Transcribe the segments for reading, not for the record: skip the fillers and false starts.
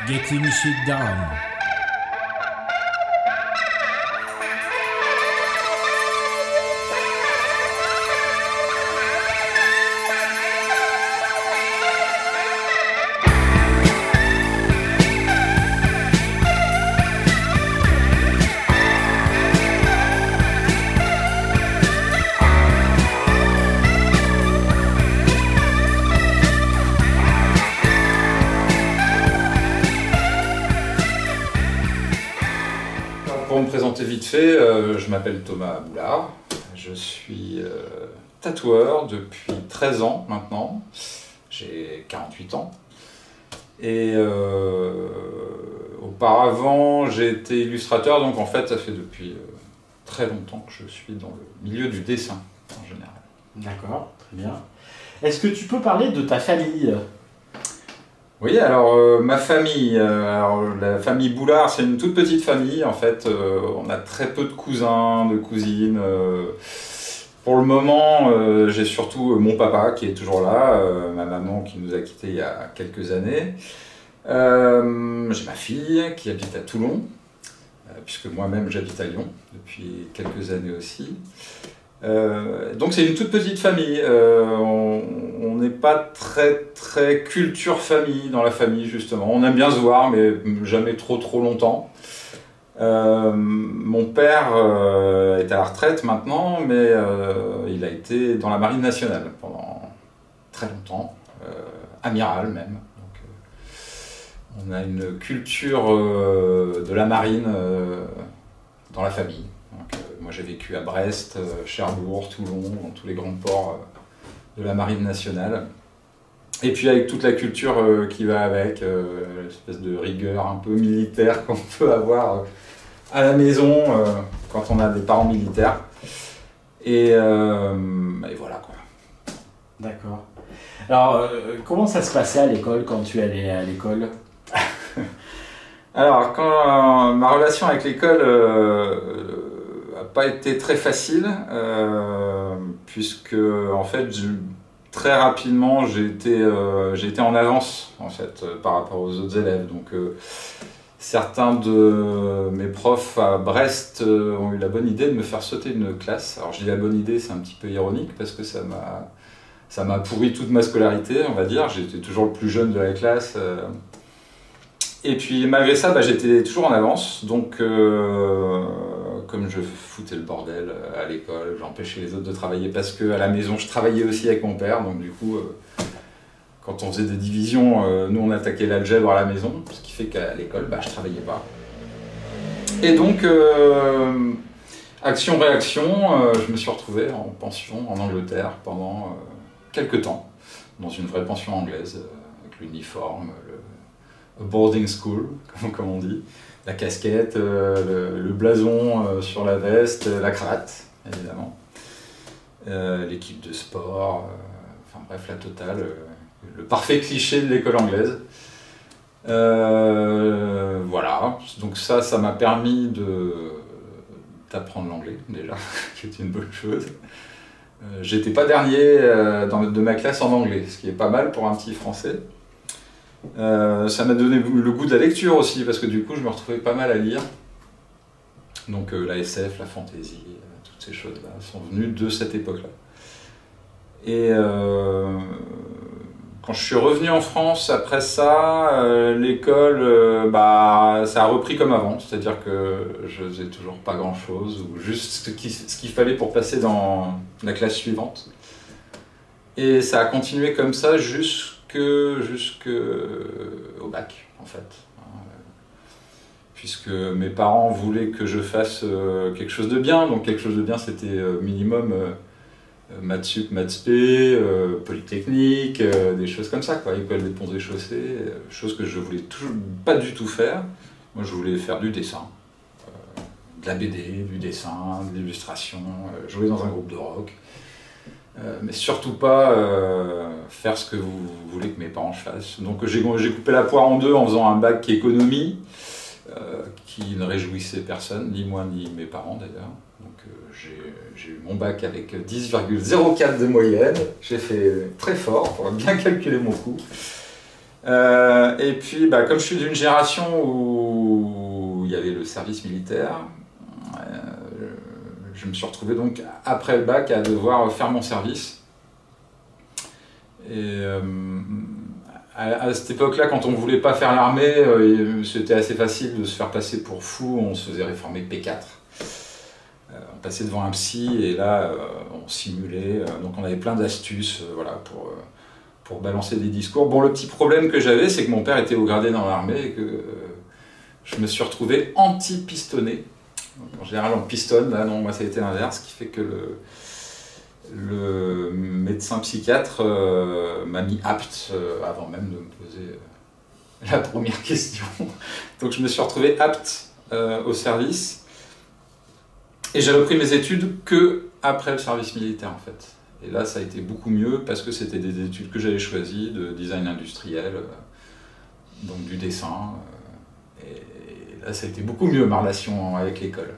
Getting shit done. Pour me présenter vite fait, je m'appelle Thomas Boulard, je suis tatoueur depuis 13 ans maintenant, j'ai 48 ans. Et auparavant j'ai été illustrateur, donc en fait ça fait depuis très longtemps que je suis dans le milieu du dessin en général. D'accord, très bien. Est-ce que tu peux parler de ta famille ? Oui, alors ma famille, la famille Boulard, c'est une toute petite famille en fait. On a très peu de cousins, de cousines. Pour le moment, j'ai surtout mon papa qui est toujours là, ma maman qui nous a quittés il y a quelques années. J'ai ma fille qui habite à Toulon, puisque moi-même j'habite à Lyon depuis quelques années aussi. Donc c'est une toute petite famille, on n'est pas très culture famille dans la famille justement, on aime bien se voir mais jamais trop longtemps. Mon père est à la retraite maintenant, mais il a été dans la marine nationale pendant très longtemps, amiral même. Donc, on a une culture de la marine dans la famille. Donc, moi j'ai vécu à Brest, Cherbourg, Toulon, dans tous les grands ports de la marine nationale. Et puis avec toute la culture qui va avec, l'espèce de rigueur un peu militaire qu'on peut avoir à la maison quand on a des parents militaires. Et voilà quoi. D'accord. Alors, comment ça se passait à l'école quand tu allais à l'école ? Alors, ma relation avec l'école n'a pas été très facile, puisque en fait, très rapidement, j'ai été en avance en fait, par rapport aux autres élèves. Donc, certains de mes profs à Brest ont eu la bonne idée de me faire sauter une classe. Alors, je dis la bonne idée, c'est un petit peu ironique, parce que ça m'a pourri toute ma scolarité, on va dire. J'étais toujours le plus jeune de la classe. Et puis malgré ça, j'étais toujours en avance, donc comme je foutais le bordel à l'école, j'empêchais les autres de travailler parce qu'à la maison je travaillais aussi avec mon père, donc du coup quand on faisait des divisions, nous on attaquait l'algèbre à la maison, ce qui fait qu'à l'école je travaillais pas. Et donc action-réaction, je me suis retrouvé en pension en Angleterre pendant quelques temps, dans une vraie pension anglaise, avec l'uniforme, boarding school, comme on dit, la casquette, le blason sur la veste, la cravate, évidemment, l'équipe de sport, enfin bref, la totale, le parfait cliché de l'école anglaise. Voilà, donc ça m'a permis d'apprendre l'anglais, déjà, qui est une bonne chose. J'étais pas dernier de ma classe en anglais, ce qui est pas mal pour un petit français. Ça m'a donné le goût de la lecture aussi, parce que du coup je me retrouvais pas mal à lire. Donc la SF, la fantasy, toutes ces choses-là sont venues de cette époque-là. Et quand je suis revenu en France après ça, l'école, ça a repris comme avant, c'est-à-dire que je faisais toujours pas grand-chose, ou juste ce qu'il fallait pour passer dans la classe suivante. Et ça a continué comme ça jusqu'au bac, en fait. Puisque mes parents voulaient que je fasse quelque chose de bien, donc quelque chose de bien c'était minimum maths sup, maths spé, polytechnique, des choses comme ça, quoi, école des ponts et chaussées, choses que je voulais toujours pas du tout faire. Moi je voulais faire du dessin, de la BD, du dessin, de l'illustration, jouer dans un groupe de rock. Mais surtout pas faire ce que vous voulez que mes parents fassent. Donc j'ai coupé la poire en deux en faisant un bac économie qui ne réjouissait personne, ni moi ni mes parents d'ailleurs. Donc j'ai eu mon bac avec 10,04 de moyenne, j'ai fait très fort pour bien calculer mon coût. Et puis, comme je suis d'une génération où il y avait le service militaire, je me suis retrouvé donc après le bac à devoir faire mon service. Et à cette époque-là, quand on ne voulait pas faire l'armée, c'était assez facile de se faire passer pour fou. On se faisait réformer P4. On passait devant un psy et là, on simulait. Donc on avait plein d'astuces voilà, pour balancer des discours. Bon, le petit problème que j'avais, c'est que mon père était haut gradé dans l'armée et que je me suis retrouvé anti-pistonné. En général, on pistonne. Là, non, moi, ça a été l'inverse, ce qui fait que le médecin psychiatre m'a mis apte avant même de me poser la première question. Donc je me suis retrouvé apte au service et j'ai repris mes études que après le service militaire en fait. Et là ça a été beaucoup mieux parce que c'était des études que j'avais choisies de design industriel, donc du dessin. Et là ça a été beaucoup mieux ma relation avec l'école.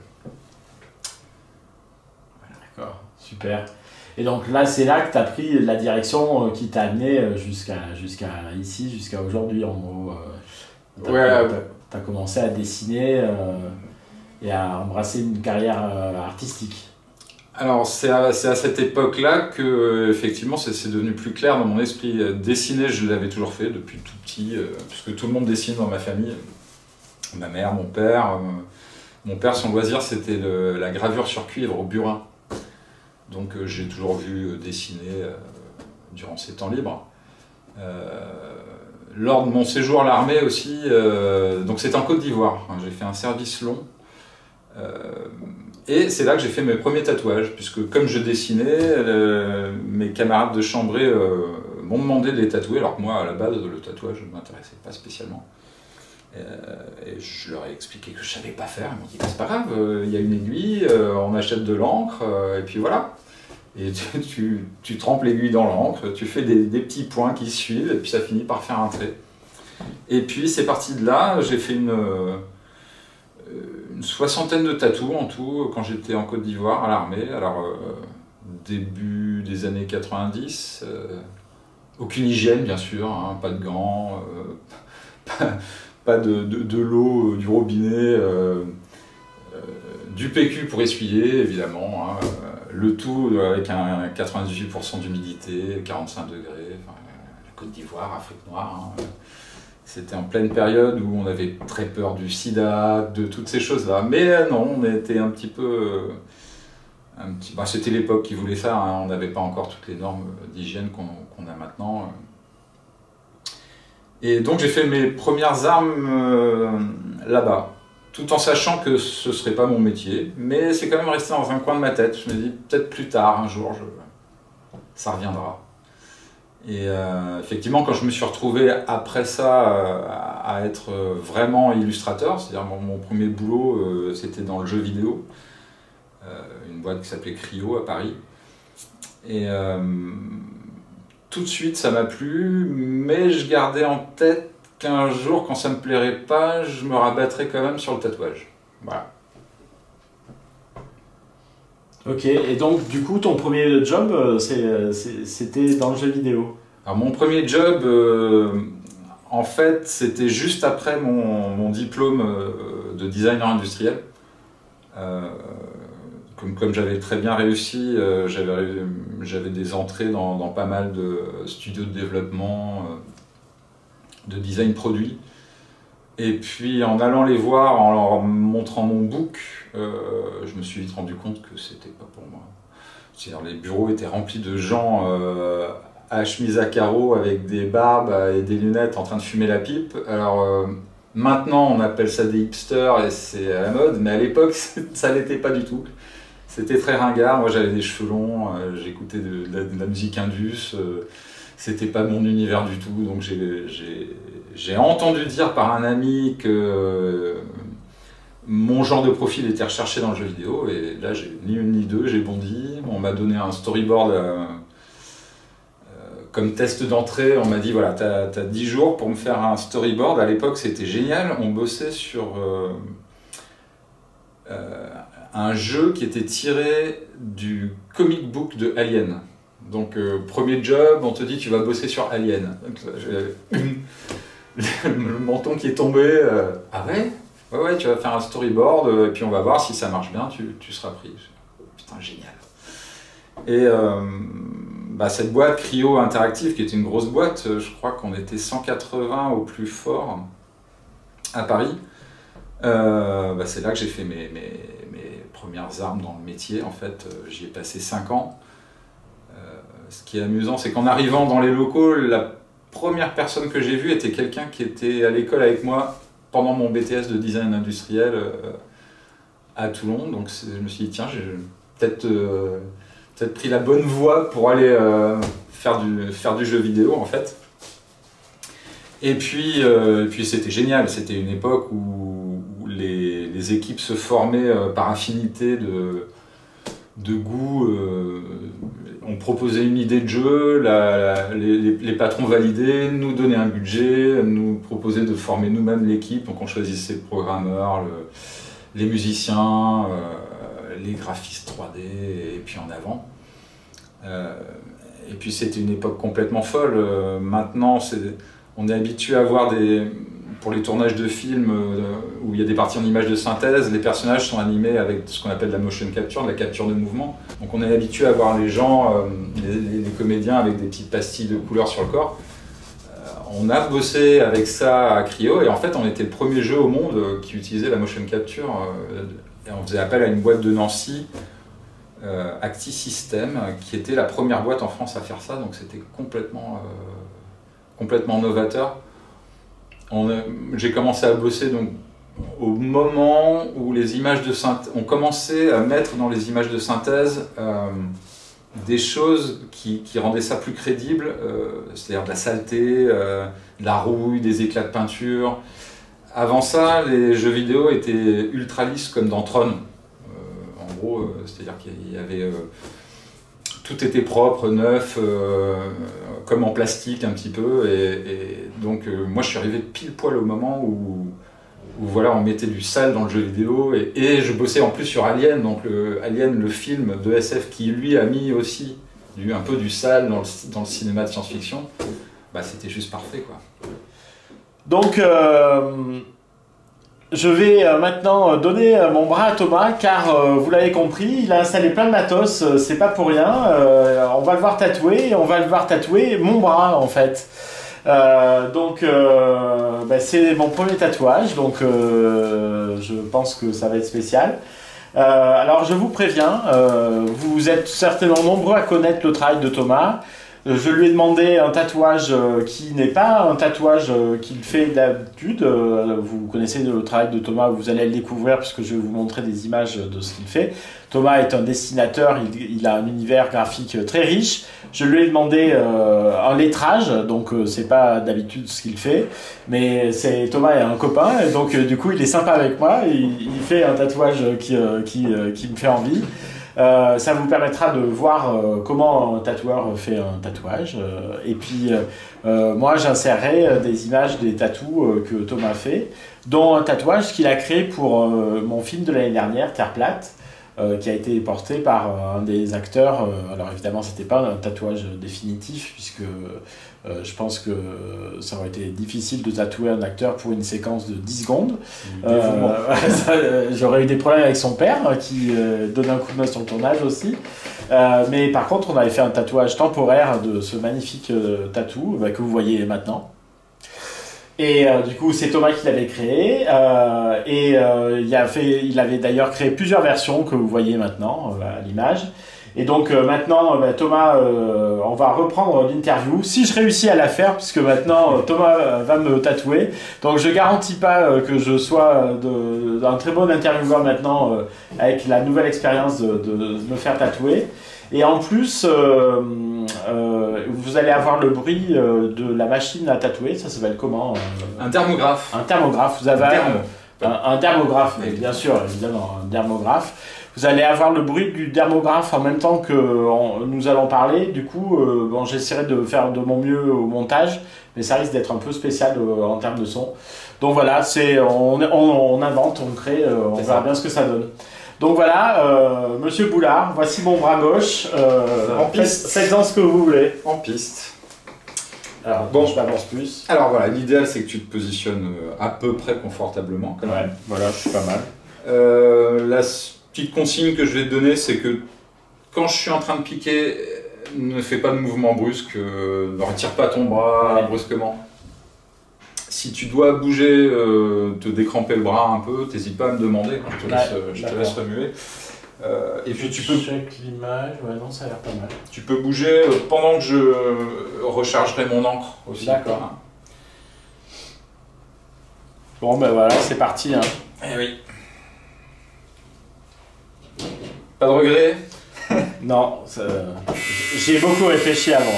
D'accord, super. Et donc là, c'est là que tu as pris la direction qui t'a amené jusqu'à ici, jusqu'à aujourd'hui, en gros. Tu as commencé à dessiner et à embrasser une carrière artistique. Alors, c'est à cette époque-là que, effectivement, c'est devenu plus clair dans mon esprit. Dessiner, je l'avais toujours fait depuis tout petit, puisque tout le monde dessine dans ma famille. Ma mère, mon père. Mon père, son loisir, c'était la gravure sur cuivre au burin. Donc j'ai toujours vu dessiner durant ses temps libres. Lors de mon séjour à l'armée aussi, donc c'était en Côte d'Ivoire, hein, j'ai fait un service long. Et c'est là que j'ai fait mes premiers tatouages, puisque comme je dessinais, mes camarades de chambrée m'ont demandé de les tatouer, alors que moi à la base le tatouage ne m'intéressait pas spécialement. Et je leur ai expliqué que je ne savais pas faire. Ils m'ont dit c'est pas grave, il y a une aiguille, on achète de l'encre, et puis voilà. Et tu trempes l'aiguille dans l'encre, tu fais des petits points qui suivent, et puis ça finit par faire un trait. Et puis c'est parti de là, j'ai fait une soixantaine de tatous en tout quand j'étais en Côte d'Ivoire à l'armée. Alors début des années 90, aucune hygiène bien sûr, hein, pas de gants, pas de l'eau du robinet, du PQ pour essuyer évidemment, hein, le tout avec un 98% d'humidité, 45 degrés, enfin, la Côte d'Ivoire, Afrique noire. Hein. C'était en pleine période où on avait très peur du sida, de toutes ces choses-là. Mais non, on était un petit peu... c'était l'époque qui voulait ça, hein, on n'avait pas encore toutes les normes d'hygiène qu'on a maintenant. Et donc j'ai fait mes premières armes là-bas, tout en sachant que ce ne serait pas mon métier, mais c'est quand même resté dans un coin de ma tête. Je me dis peut-être plus tard, un jour, ça reviendra. Et effectivement, quand je me suis retrouvé après ça à être vraiment illustrateur, c'est-à-dire mon premier boulot, c'était dans le jeu vidéo, une boîte qui s'appelait Cryo à Paris. Et tout de suite, ça m'a plu, mais je gardais en tête qu'un jour, quand ça me plairait pas, je me rabattrais quand même sur le tatouage. Voilà. Ok, et donc du coup, ton premier job, c'était dans le jeu vidéo? Alors mon premier job, en fait, c'était juste après mon diplôme de designer industriel. Comme j'avais très bien réussi, j'avais des entrées dans pas mal de studios de développement, de design produit. Et puis en allant les voir, en leur montrant mon book, je me suis vite rendu compte que c'était pas pour moi. C'est-à-dire les bureaux étaient remplis de gens à chemise à carreaux avec des barbes et des lunettes en train de fumer la pipe. Alors maintenant on appelle ça des hipsters et c'est à la mode, mais à l'époque ça l'était pas du tout. C'était très ringard, moi j'avais des cheveux longs, j'écoutais de la musique indus, c'était pas mon univers du tout, donc j'ai entendu dire par un ami que mon genre de profil était recherché dans le jeu vidéo, et là j'ai ni une ni deux, j'ai bondi, on m'a donné un storyboard comme test d'entrée, on m'a dit voilà, t'as 10 jours pour me faire un storyboard, à l'époque c'était génial, on bossait sur... un jeu qui était tiré du comic book de Alien. Donc, premier job, on te dit tu vas bosser sur Alien. Donc, le menton qui est tombé. Ah ouais? Ouais, tu vas faire un storyboard, et puis on va voir si ça marche bien, tu seras pris. Putain, génial. Et cette boîte Cryo Interactive, qui était une grosse boîte, je crois qu'on était 180 au plus fort à Paris. C'est là que j'ai fait mes premières armes dans le métier, en fait. J'y ai passé 5 ans. Ce qui est amusant, c'est qu'en arrivant dans les locaux, la première personne que j'ai vue était quelqu'un qui était à l'école avec moi pendant mon BTS de design industriel à Toulon. Donc je me suis dit, tiens, j'ai peut-être pris la bonne voie pour aller faire du jeu vidéo, en fait. Et puis c'était génial. C'était une époque où les équipes se formaient par affinité de goût. On proposait une idée de jeu, les patrons validaient, nous donnaient un budget, nous proposaient de former nous-mêmes l'équipe. Donc on choisissait le programmeur, les musiciens, les graphistes 3D, et puis en avant. Et puis c'était une époque complètement folle. Maintenant, on est habitué à voir pour les tournages de films où il y a des parties en images de synthèse, les personnages sont animés avec ce qu'on appelle la motion capture, de la capture de mouvement. Donc on est habitué à voir les gens, les comédiens avec des petites pastilles de couleurs sur le corps. On a bossé avec ça à Cryo, et en fait on était le premier jeu au monde qui utilisait la motion capture. Et on faisait appel à une boîte de Nancy, Acti System, qui était la première boîte en France à faire ça, donc c'était complètement novateur. J'ai commencé à bosser donc, au moment où les images de synthèse, on commençait à mettre dans les images de synthèse des choses qui rendaient ça plus crédible, c'est-à-dire de la saleté, de la rouille, des éclats de peinture. Avant ça, les jeux vidéo étaient ultra lisses comme dans Tron. En gros, c'est-à-dire qu'il y avait... tout était propre, neuf, comme en plastique un petit peu. Et donc, moi, je suis arrivé pile poil au moment où voilà, on mettait du sale dans le jeu vidéo. Et je bossais en plus sur Alien, donc Alien, le film de SF qui, lui, a mis aussi un peu du sale dans le cinéma de science-fiction. C'était juste parfait, quoi. Donc, je vais maintenant donner mon bras à Thomas, car vous l'avez compris, il a installé plein de matos, c'est pas pour rien. On va le voir tatouer, et on va le voir tatouer mon bras, en fait. C'est mon premier tatouage, donc je pense que ça va être spécial. Alors je vous préviens, vous êtes certainement nombreux à connaître le travail de Thomas. Je lui ai demandé un tatouage qui n'est pas un tatouage qu'il fait d'habitude. Vous connaissez le travail de Thomas, vous allez le découvrir puisque je vais vous montrer des images de ce qu'il fait. Thomas est un dessinateur, il a un univers graphique très riche. Je lui ai demandé un lettrage, donc c'est pas d'habitude ce qu'il fait, mais Thomas est un copain, et donc du coup il est sympa avec moi, il fait un tatouage qui me fait envie. Ça vous permettra de voir comment un tatoueur fait un tatouage. Et puis, moi, j'insérerai des images des tatous que Thomas fait, dont un tatouage qu'il a créé pour mon film de l'année dernière, Terre plate, qui a été porté par un des acteurs. Alors évidemment, c'était pas un tatouage définitif, puisque je pense que ça aurait été difficile de tatouer un acteur pour une séquence de 10 secondes. J'aurais eu des problèmes avec son père, qui donnait un coup de main sur le tournage aussi. Mais par contre, on avait fait un tatouage temporaire de ce magnifique tatou que vous voyez maintenant. Et du coup, c'est Thomas qui l'avait créé. Il avait d'ailleurs créé plusieurs versions que vous voyez maintenant à l'image. Et donc maintenant, Thomas, on va reprendre l'interview. Si je réussis à la faire, puisque maintenant Thomas va me tatouer. Donc je garantis pas que je sois un très bon intervieweur maintenant avec la nouvelle expérience de me faire tatouer. Et en plus, vous allez avoir le bruit de la machine à tatouer. Ça s'appelle comment Un thermographe. Un thermographe. Vous avez un thermographe, mais bien sûr, évidemment, un thermographe. Vous allez avoir le bruit du thermographe en même temps que nous allons parler. Du coup, j'essaierai de faire de mon mieux au montage, mais ça risque d'être un peu spécial en termes de son. Donc voilà, on invente, on crée, on verra bien ce que ça donne. Donc voilà, Monsieur Boulard, voici mon bras gauche. En piste. Faites-en ce que vous voulez. En piste. Alors, bon, je m'avance plus. Alors voilà, l'idéal c'est que tu te positionnes à peu près confortablement. Quand même. Ouais, voilà, je suis pas mal. La petite consigne que je vais te donner, c'est que quand je suis en train de piquer, ne fais pas de mouvement brusque, ne retire pas ton bras brusquement. Si tu dois bouger, te décramper le bras un peu, t'hésites pas à me demander, je te laisse remuer. Et puis tu peux... Check l'image, ouais non ça a l'air pas mal. Tu peux bouger pendant que je rechargerai mon encre aussi. D'accord. Bon ben voilà, c'est parti. Hein. Eh oui. Pas de regret? Non, j'y ai beaucoup réfléchi avant.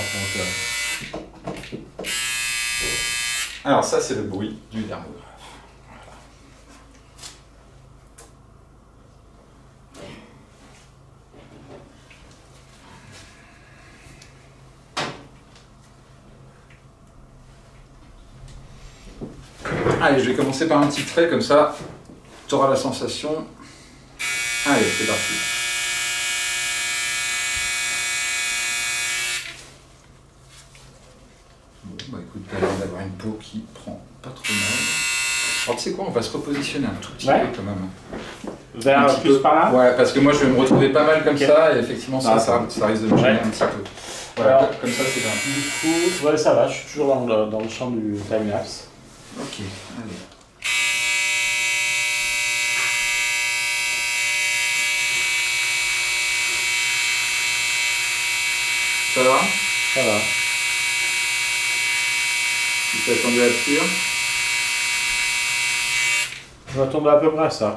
Alors ça c'est le bruit du thermographe. Allez, je vais commencer par un petit trait, comme ça, tu auras la sensation. Allez, c'est parti. Bon, bah écoute, t'as l'air d'avoir une peau qui prend pas trop mal. Alors tu sais quoi, on va se repositionner un tout petit peu quand même. Vers plus par là? Ouais, parce que moi je vais me retrouver pas mal comme ça, et effectivement ça risque de me gêner un petit peu. Voilà, alors, comme ça c'est bien. Du coup, ouais ça va, je suis toujours dans le champ du timelapse. Ok, allez. Ça va? Ça va. Tu t'attendais à pire? Je m'attendais à peu près à ça.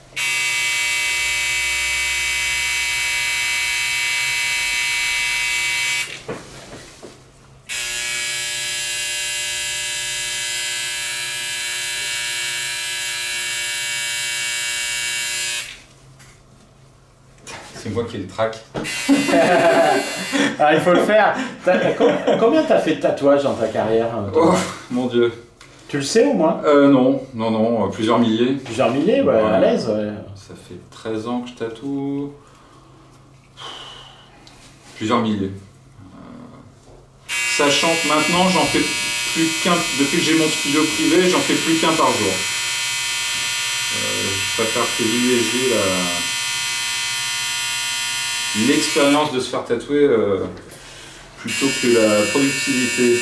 C'est moi qui ai le trac. Ah, il faut le faire. Combien t'as fait de tatouages dans ta carrière? Oh, mon Dieu. Tu le sais au moins? Non, plusieurs milliers. Plusieurs milliers, ouais, à l'aise. Ouais. Ça fait 13 ans que je tatoue. Plusieurs milliers. Sachant que maintenant, j'en fais plus qu'un. Depuis que j'ai mon studio privé, j'en fais plus qu'un par jour. Je préfère privilégier l'expérience de se faire tatouer plutôt que la productivité.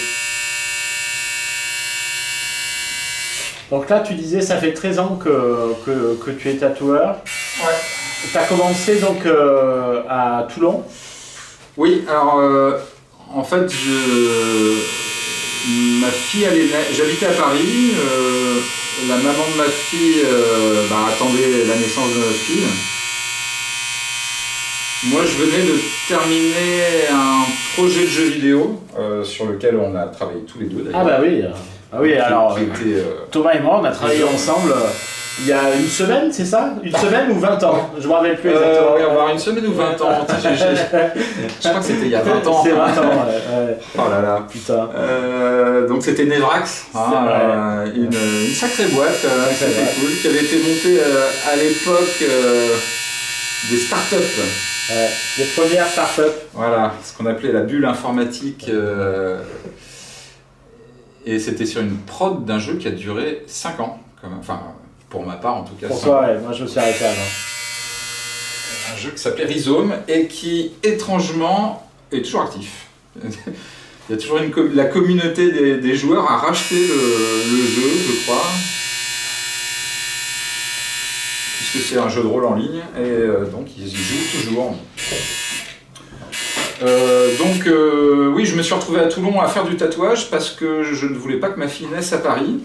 Donc là, tu disais, ça fait 13 ans que tu es tatoueur. Ouais. Tu as commencé donc à Toulon. Oui, alors en fait, ma fille, j'habitais à Paris. La maman de ma fille attendait la naissance de ma fille. Moi, je venais de terminer un projet de jeu vidéo sur lequel on a travaillé tous les deux. Ah bah oui. Ah oui, alors Thomas et moi, on a travaillé ensemble il y a une semaine, c'est ça? Une semaine ou 20 ans? Je me rappelle plus exactement. Oui, on va avoir une semaine ou 20 ans. Je crois que c'était il y a 20 ans. C'est 20 ans, ouais. Oh là là. Putain. Donc c'était Nevrax, une sacrée boîte, c'était cool, qui avait été montée à l'époque des startups. Les premières startups. Voilà, ce qu'on appelait la bulle informatique. Et c'était sur une prod d'un jeu qui a duré 5 ans. Enfin, pour ma part en tout cas. Pour toi, ouais, moi je me suis arrêté avant. Un jeu qui s'appelait Rhizome et qui, étrangement, est toujours actif. Il y a toujours la communauté des joueurs a racheté le jeu, je crois. Puisque c'est un jeu de rôle en ligne, et donc ils y jouent toujours. Oui, je me suis retrouvé à Toulon à faire du tatouage parce que je ne voulais pas que ma fille naisse à Paris.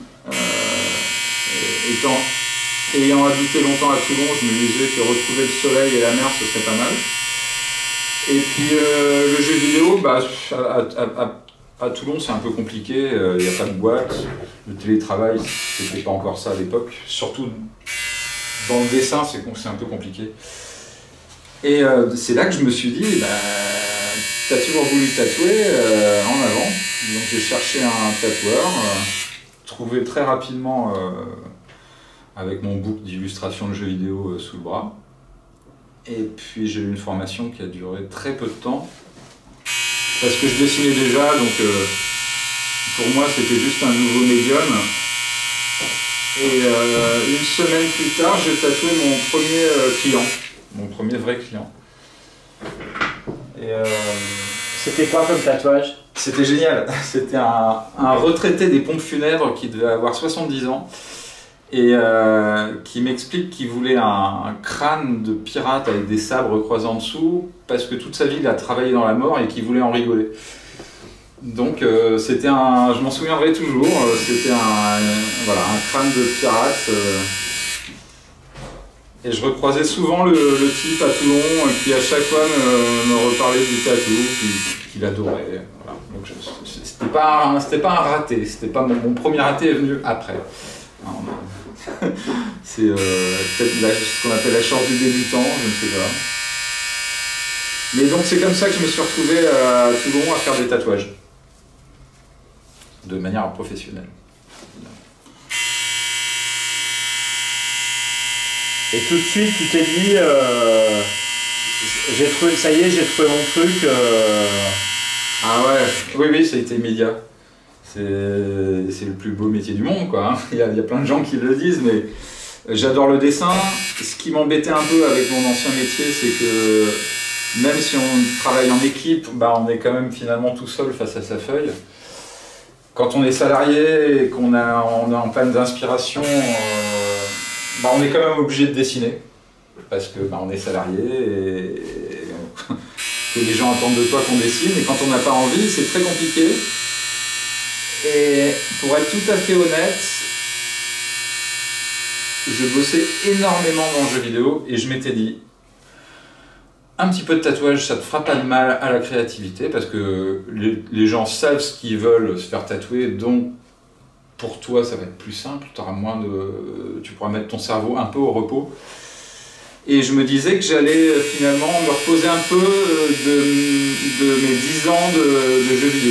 Ayant habité longtemps à Toulon, je me disais que retrouver le soleil et la mer, ce serait pas mal. Et puis le jeu vidéo, à Toulon, c'est un peu compliqué, il n'y a pas de boîte, le télétravail, c'était pas encore ça à l'époque, surtout dans le dessin, c'est un peu compliqué. Et c'est là que je me suis dit, t'as toujours voulu tatouer, en avant. Donc j'ai cherché un tatoueur, trouvé très rapidement avec mon book d'illustration de jeux vidéo sous le bras. Et puis j'ai eu une formation qui a duré très peu de temps. Parce que je dessinais déjà, donc pour moi c'était juste un nouveau médium. Et une semaine plus tard, j'ai tatoué mon premier client, mon premier vrai client. Et c'était quoi comme tatouage? C'était génial. C'était un retraité des pompes funèbres qui devait avoir 70 ans et qui m'explique qu'il voulait un crâne de pirate avec des sabres croisés en dessous parce que toute sa vie il a travaillé dans la mort et qu'il voulait en rigoler. Donc c'était je m'en souviendrai toujours, c'était voilà, un crâne de pirate. Et je recroisais souvent le type à Toulon qui à chaque fois me reparlait du tatou, qu'il adorait. Voilà. Donc c'était pas un raté, c'était pas mon premier raté est venu après. C'est peut-être ce qu'on appelle la chance du débutant, je ne sais pas. Mais donc c'est comme ça que je me suis retrouvé à Toulon à faire des tatouages. De manière professionnelle. Et tout de suite, tu t'es dit, ça y est, j'ai trouvé mon truc. Ah ouais, oui, ça a été immédiat. C'est le plus beau métier du monde, quoi. Hein. Il y a plein de gens qui le disent, mais j'adore le dessin. Ce qui m'embêtait un peu avec mon ancien métier, c'est que même si on travaille en équipe, bah, on est quand même finalement tout seul face à sa feuille. Quand on est salarié et qu'on on est en panne d'inspiration, bah on est quand même obligé de dessiner parce que bah on est salarié et que les gens attendent de toi qu'on dessine et quand on n'a pas envie, c'est très compliqué. Et pour être tout à fait honnête, je bossais énormément dans le jeu vidéo et je m'étais dit un petit peu de tatouage, ça te fera pas de mal à la créativité parce que les gens savent ce qu'ils veulent se faire tatouer, donc pour toi ça va être plus simple, tu pourras mettre ton cerveau un peu au repos. Et je me disais que j'allais finalement me reposer un peu de mes 10 ans de jeux vidéo.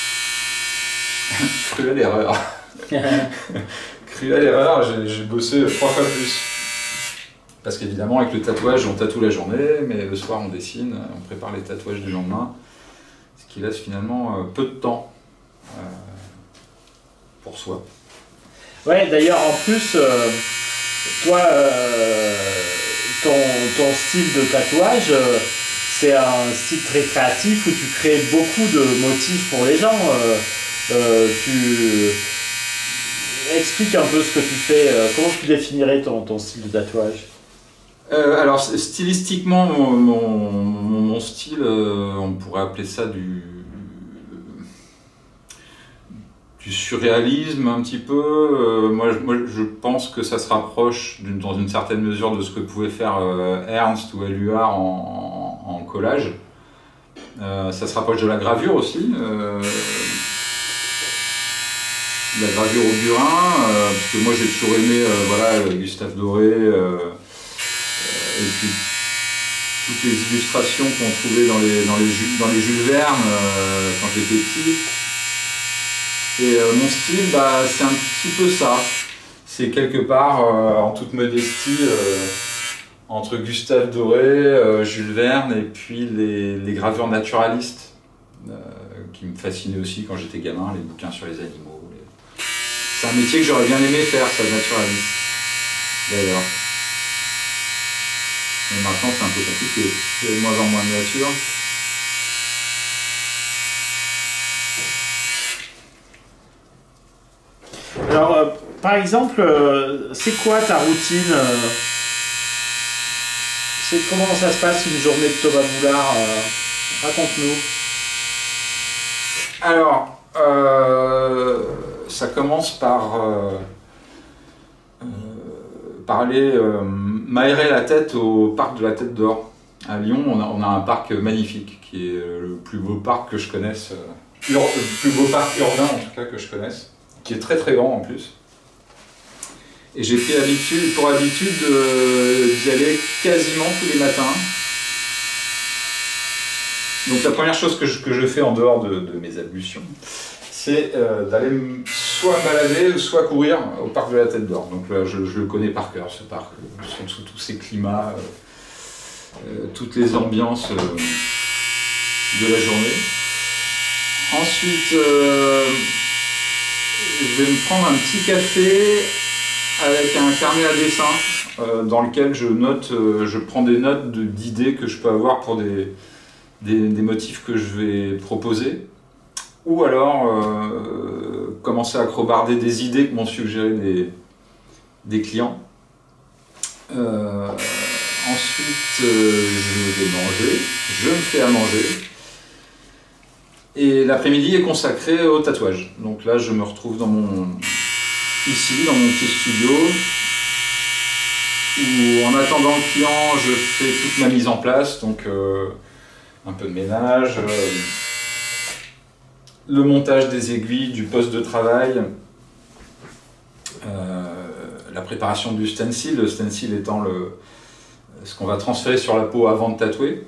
Cruelle erreur. Cruelle erreur, j'ai bossé 3 fois plus. Parce qu'évidemment, avec le tatouage, on tatoue la journée, mais le soir, on dessine, on prépare les tatouages du lendemain, ce qui laisse finalement peu de temps pour soi. Ouais, d'ailleurs, en plus, toi, ton style de tatouage, c'est un style très créatif où tu crées beaucoup de motifs pour les gens. Explique un peu ce que tu fais, comment tu définirais ton style de tatouage? Alors stylistiquement, mon style, on pourrait appeler ça du surréalisme un petit peu. Moi, je pense que ça se rapproche dans une certaine mesure de ce que pouvait faire Ernst ou Éluard en collage. Ça se rapproche de la gravure aussi. La gravure au burin, parce que moi j'ai toujours aimé voilà, Gustave Doré. Et puis toutes les illustrations qu'on trouvait dans les Jules Verne quand j'étais petit. Et mon style, bah, c'est un petit peu ça. C'est quelque part, en toute modestie, entre Gustave Doré, Jules Verne et puis les gravures naturalistes qui me fascinaient aussi quand j'étais gamin, les bouquins sur les animaux. C'est un métier que j'aurais bien aimé faire, ça, naturaliste, d'ailleurs. Mais maintenant, c'est un peu compliqué. Il y a de moins en moins de nature. Alors, par exemple, c'est quoi ta routine? Comment ça se passe une journée de Thomas Boulard? Raconte-nous. Alors, ça commence par aller m'aérer la tête au parc de la Tête d'Or. À Lyon, on a un parc magnifique, qui est le plus beau parc que je connaisse, le plus beau parc urbain en tout cas que je connaisse, qui est très très grand en plus. Et j'ai pris pour habitude d'y aller quasiment tous les matins. Donc la première chose que je fais en dehors de mes ablutions, c'est d'aller soit me balader ou soit courir au parc de la Tête d'Or. Donc là, je le connais par cœur, ce parc, sous tous ces climats toutes les ambiances de la journée. Ensuite, je vais me prendre un petit café avec un carnet à dessin dans lequel je prends des notes d'idées que je peux avoir pour des motifs que je vais proposer. Ou alors commencer à crobarder des idées que m'ont suggéré des clients. Ensuite, je vais manger, je me fais à manger. Et l'après-midi est consacré au tatouage. Donc là, je me retrouve ici, dans mon petit studio, où en attendant le client, je fais toute ma mise en place. Donc un peu de ménage, le montage des aiguilles, du poste de travail, la préparation du stencil, le stencil étant ce qu'on va transférer sur la peau avant de tatouer.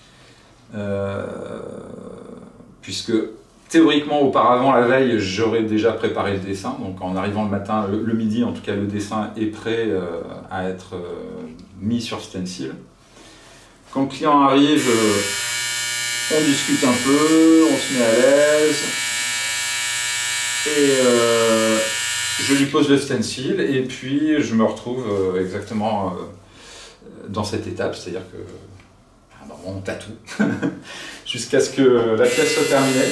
Puisque théoriquement auparavant la veille j'aurais déjà préparé le dessin, donc en arrivant le matin, le midi en tout cas, le dessin est prêt à être mis sur stencil. Quand le client arrive, on discute un peu, on se met à l'aise et je lui pose le stencil et puis je me retrouve exactement dans cette étape, c'est-à-dire que on tatoue jusqu'à ce que la pièce soit terminée.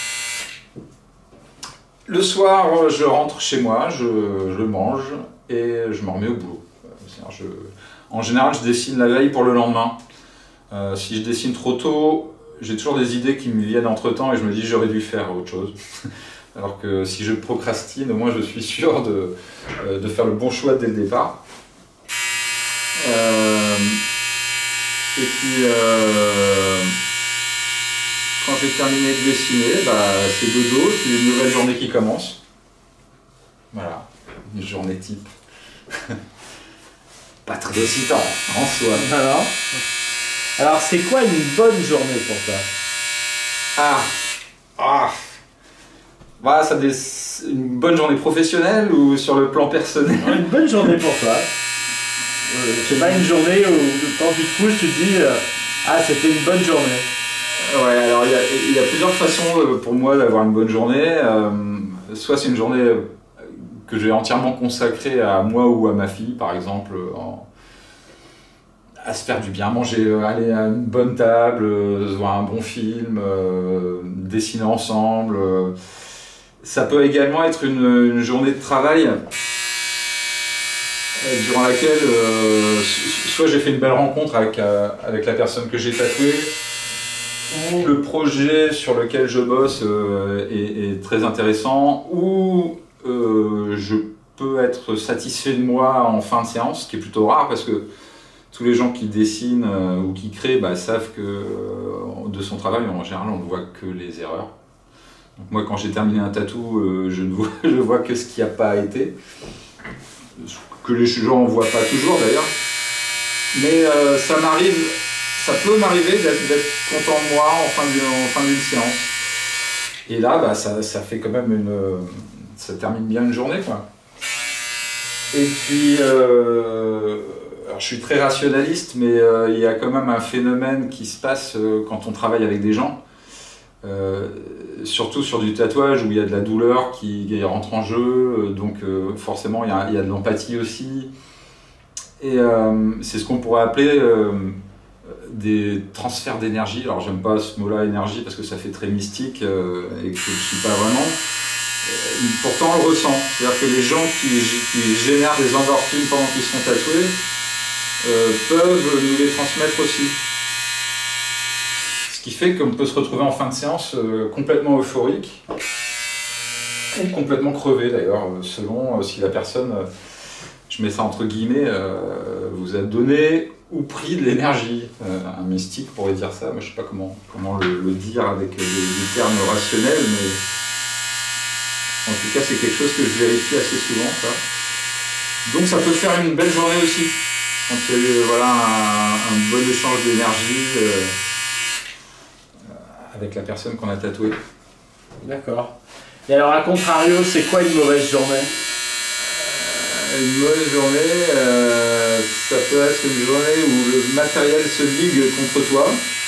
Le soir, je rentre chez moi, je mange et je me remets au boulot. En général, je dessine la veille pour le lendemain. Si je dessine trop tôt, j'ai toujours des idées qui me viennent entre-temps et je me dis j'aurais dû faire autre chose. Alors que si je procrastine, au moins je suis sûr de faire le bon choix dès le départ. Et puis, quand j'ai terminé de dessiner, c'est dodo, c'est une nouvelle journée qui commence. Voilà, une journée type. Pas très excitant en soi. Alors c'est quoi une bonne journée pour toi? Une bonne journée professionnelle ou sur le plan personnel? Une bonne journée pour toi. C'est pas une journée où quand tu te couches tu te dis c'était une bonne journée. Ouais, alors il y a plusieurs façons pour moi d'avoir une bonne journée. Soit c'est une journée que j'ai entièrement consacrée à moi ou à ma fille, par exemple, à se faire du bien, manger, aller à une bonne table, voir un bon film, dessiner ensemble. Ça peut également être une journée de travail durant laquelle soit j'ai fait une belle rencontre avec la personne que j'ai tatouée, ou le projet sur lequel je bosse est très intéressant, ou je peux être satisfait de moi en fin de séance, ce qui est plutôt rare parce que tous les gens qui dessinent ou qui créent savent que de son travail, en général, on ne voit que les erreurs. Donc moi, quand j'ai terminé un tatou, je vois que ce qui n'a pas été. Que les gens ne voient pas toujours d'ailleurs, mais ça peut m'arriver d'être content de moi en fin d'une séance. Et là, ça fait quand même ça termine bien une journée, quoi. Et puis, alors je suis très rationaliste, mais il y a quand même un phénomène qui se passe quand on travaille avec des gens. Surtout sur du tatouage où il y a de la douleur qui rentre en jeu, donc forcément il y a de l'empathie aussi. Et c'est ce qu'on pourrait appeler des transferts d'énergie. Alors j'aime pas ce mot-là, énergie, parce que ça fait très mystique et que je suis pas vraiment. Pourtant on le ressent. C'est-à-dire que les gens qui génèrent des endorphines pendant qu'ils sont tatoués peuvent nous les transmettre aussi. Ce qui fait qu'on peut se retrouver en fin de séance complètement euphorique, ou complètement crevé d'ailleurs, selon si la personne, je mets ça entre guillemets, vous a donné ou pris de l'énergie. Un mystique pourrait dire ça, moi je sais pas comment le dire avec des termes rationnels, mais en tout cas c'est quelque chose que je vérifie assez souvent, ça. Donc ça peut faire une belle journée aussi, quand il y a eu un bon échange d'énergie avec la personne qu'on a tatouée. D'accord. Et alors, à contrario, c'est quoi une mauvaise journée? Une mauvaise journée, ça peut être une journée où le matériel se ligue contre toi.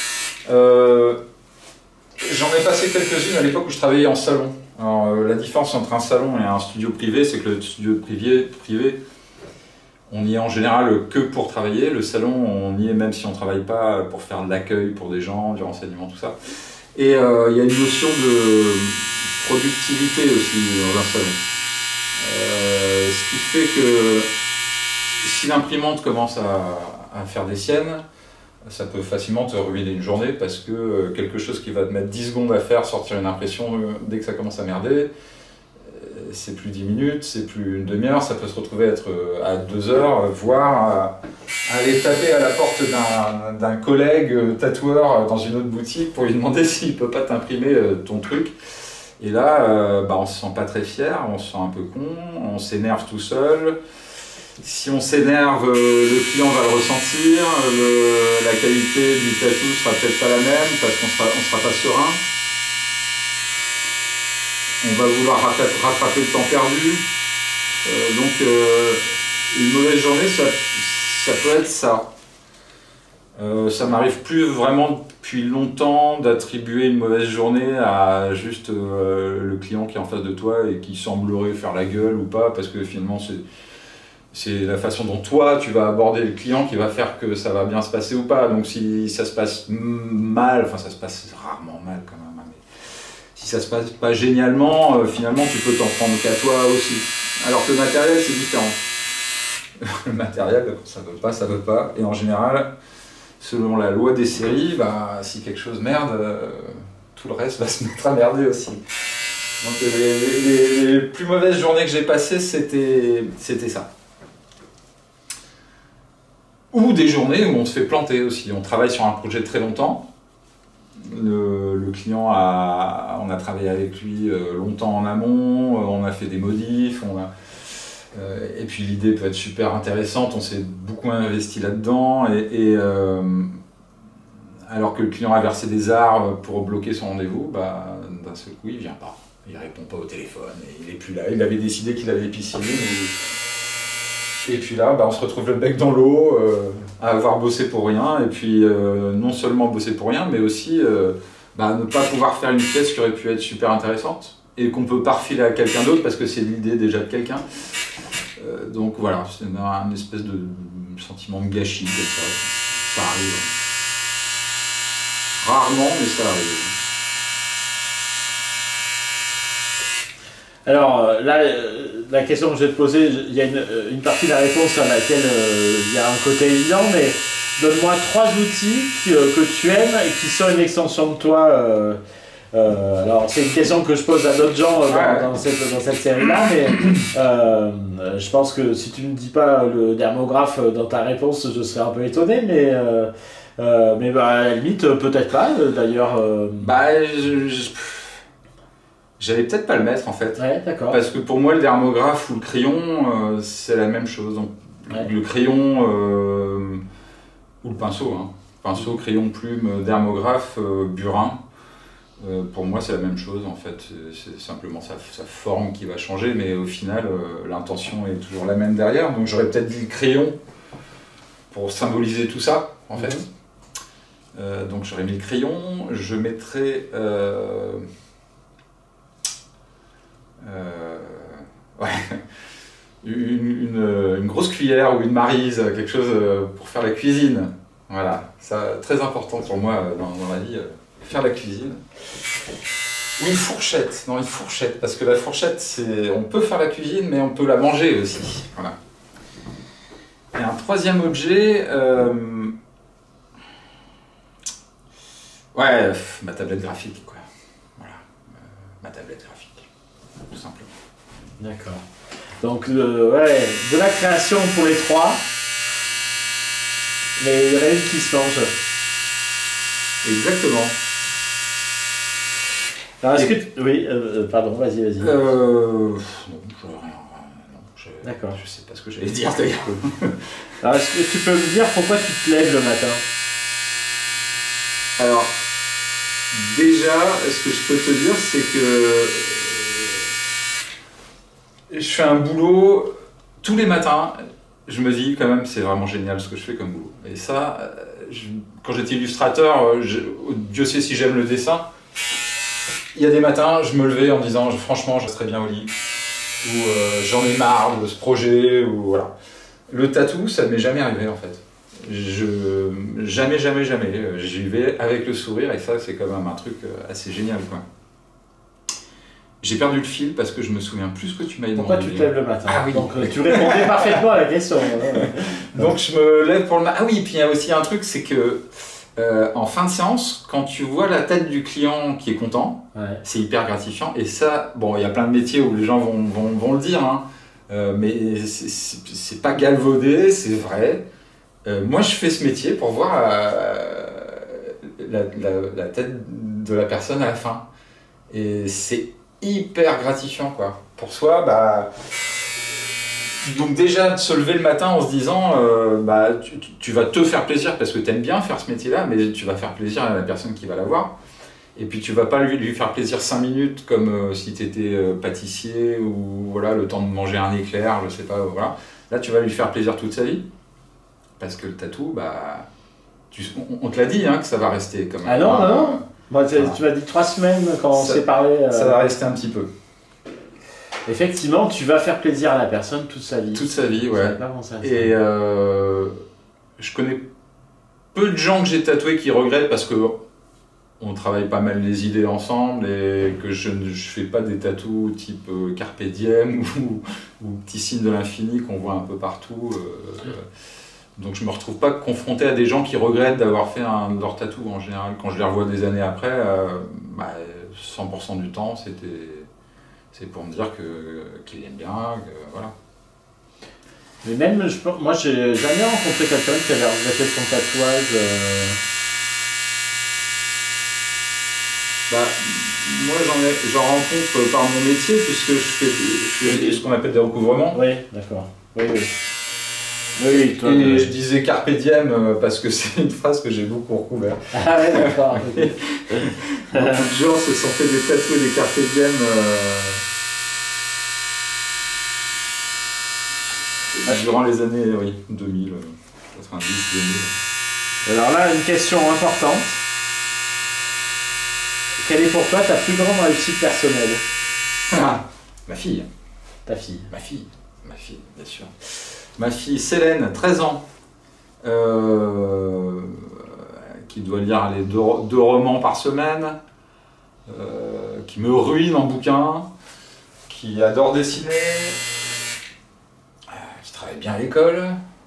J'en ai passé quelques-unes à l'époque où je travaillais en salon. Alors, la différence entre un salon et un studio privé, c'est que le studio privé, on y est en général que pour travailler. Le salon, on y est même si on ne travaille pas pour faire de l'accueil pour des gens, du renseignement, tout ça. Et il y a une notion de productivité aussi dans un salon. Ce qui fait que si l'imprimante commence à faire des siennes, ça peut facilement te ruiner une journée parce que quelque chose qui va te mettre 10 secondes à faire, sortir une impression, dès que ça commence à merder, c'est plus 10 minutes, c'est plus une demi-heure, ça peut se retrouver être à 2 heures, voire aller taper à la porte d'un collègue tatoueur dans une autre boutique pour lui demander s'il ne peut pas t'imprimer ton truc. Et là, on se sent pas très fier, on se sent un peu con, on s'énerve tout seul. Si on s'énerve, le client va le ressentir, la qualité du tatou sera peut-être pas la même parce qu'on sera pas serein. On va vouloir rattraper le temps perdu. Donc une mauvaise journée, ça peut être ça. Ça m'arrive plus vraiment depuis longtemps d'attribuer une mauvaise journée à juste le client qui est en face de toi et qui semblerait faire la gueule ou pas, parce que finalement c'est la façon dont toi tu vas aborder le client qui va faire que ça va bien se passer ou pas. Donc si ça se passe mal, enfin ça se passe rarement mal quand même, mais si ça se passe pas génialement, finalement tu peux t'en prendre qu'à toi aussi. Alors que le matériel c'est différent. Le matériel, ça veut pas, et en général, selon la loi des séries, si quelque chose merde, tout le reste va se mettre à merder aussi. Donc les plus mauvaises journées que j'ai passées, c'était ça. Ou des journées où on se fait planter aussi. On travaille sur un projet très longtemps. Le client, on a travaillé avec lui longtemps en amont, on a fait des modifs, et puis l'idée peut être super intéressante, on s'est beaucoup investi là-dedans, alors que le client a versé des arts pour bloquer son rendez-vous, d'un seul coup il vient pas, il répond pas au téléphone, et il est plus là, il avait décidé qu'il allait pisciner, et puis là on se retrouve le bec dans l'eau, à avoir bossé pour rien, et puis non seulement bosser pour rien, mais aussi ne pas pouvoir faire une pièce qui aurait pu être super intéressante, et qu'on peut pas refiler à quelqu'un d'autre parce que c'est l'idée déjà de quelqu'un. Donc voilà, c'est un espèce de sentiment de gâchis comme ça. Ça arrive. Rarement, mais ça arrive. Alors là, la question que je vais te poser, il y a une partie de la réponse à laquelle il y a un côté évident, mais donne-moi 3 outils que tu aimes et qui sont une extension de toi. Alors c'est une question que je pose à d'autres gens dans cette série-là, mais je pense que si tu ne me dis pas le dermographe dans ta réponse, je serais un peu étonné, mais à la limite, peut-être pas, d'ailleurs. J'allais peut-être pas le mettre en fait. Ouais, d'accord. Parce que pour moi, le dermographe ou le crayon, c'est la même chose. Donc, le crayon ou le pinceau, pinceau, crayon, plume, dermographe, burin. Pour moi, c'est la même chose en fait. C'est simplement sa forme qui va changer, mais au final, l'intention est toujours la même derrière. Donc, j'aurais peut-être dit le crayon pour symboliser tout ça en fait. Donc, j'aurais mis le crayon. Je mettrais. Une grosse cuillère ou une maryse, quelque chose pour faire la cuisine. Voilà, ça très important pour moi dans la vie, faire la cuisine. Ou une fourchette, non une fourchette, parce que la fourchette, on peut faire la cuisine, mais on peut la manger aussi. Voilà. Et un troisième objet, ma tablette graphique, quoi. Voilà, ma tablette graphique. Tout simplement. D'accord. Donc, de la création pour les 3, mais il y en a une qui se mange. Exactement. Alors, est-ce que oui, pardon, vas-y. Non, D'accord. Je sais pas ce que j'allais dire d'ailleurs. Alors, est-ce que tu peux me dire pourquoi tu te lèves le matin? Alors, déjà, ce que je peux te dire, c'est que je fais un boulot tous les matins, je me dis quand même c'est vraiment génial ce que je fais comme boulot. Et ça, quand j'étais illustrateur, Dieu sait si j'aime le dessin, il y a des matins, je me levais en me disant franchement je serais bien au lit, ou j'en ai marre de ce projet, ou voilà. Le tatou, ça ne m'est jamais arrivé en fait. Jamais. J'y vais avec le sourire et ça c'est quand même un truc assez génial quoi. J'ai perdu le fil parce que je me souviens plus ce que tu m'as demandé. Pourquoi tu te lèves le matin? Ah oui. Donc tu répondais parfaitement à la question. Donc je me lève pour le matin. Ah oui, et puis il y a aussi un truc, c'est que en fin de séance, quand tu vois la tête du client qui est content, c'est hyper gratifiant. Et ça, bon, il y a plein de métiers où les gens vont le dire, hein, mais c'est pas galvaudé, c'est vrai. Moi, je fais ce métier pour voir la tête de la personne à la fin. Et c'est hyper gratifiant, quoi. Pour soi, bah... Donc déjà, de se lever le matin en se disant, bah, tu vas te faire plaisir parce que tu aimes bien faire ce métier-là, mais tu vas faire plaisir à la personne qui va l'avoir. Et puis tu vas pas lui faire plaisir 5 minutes comme si tu étais pâtissier ou voilà, le temps de manger un éclair, je sais pas, voilà. Là, tu vas lui faire plaisir toute sa vie. Parce que le tatou, bah, on te l'a dit hein, que ça va rester comme ah non, non. Moi, tu m'as dit 3 semaines quand on s'est parlé. Ça va rester un petit peu. Effectivement, tu vas faire plaisir à la personne toute sa vie. Toute sa vie, ouais. Et je connais peu de gens que j'ai tatoués qui regrettent parce que on travaille pas mal les idées ensemble et que je fais pas des tatous type Carpe Diem ou petit signe de l'infini qu'on voit un peu partout. Donc je me retrouve pas confronté à des gens qui regrettent d'avoir fait leur tatou en général. Quand je les revois des années après, 100% du temps c'est pour me dire qu'ils aiment bien, voilà. Mais même, moi j'ai jamais rencontré quelqu'un qui avait regretté son tatouage. Moi j'en rencontre par mon métier puisque je fais ce qu'on appelle des recouvrements. Oui, d'accord. Oui. Oui, toi, et je disais Carpe Diem parce que c'est une phrase que j'ai beaucoup recouvert. Ah ouais, d'accord. Beaucoup de gens se sont fait des tatouages des Carpe Diem. Durant les années 2000, 90, 2000. Alors là, une question importante. Quelle est pour toi ta plus grande réussite personnelle? Ma fille. Ta fille. Ma fille, bien sûr. Ma fille Célène, 13 ans, qui doit lire les 2 romans par semaine, qui me ruine en bouquin, qui adore dessiner, qui travaille bien à l'école.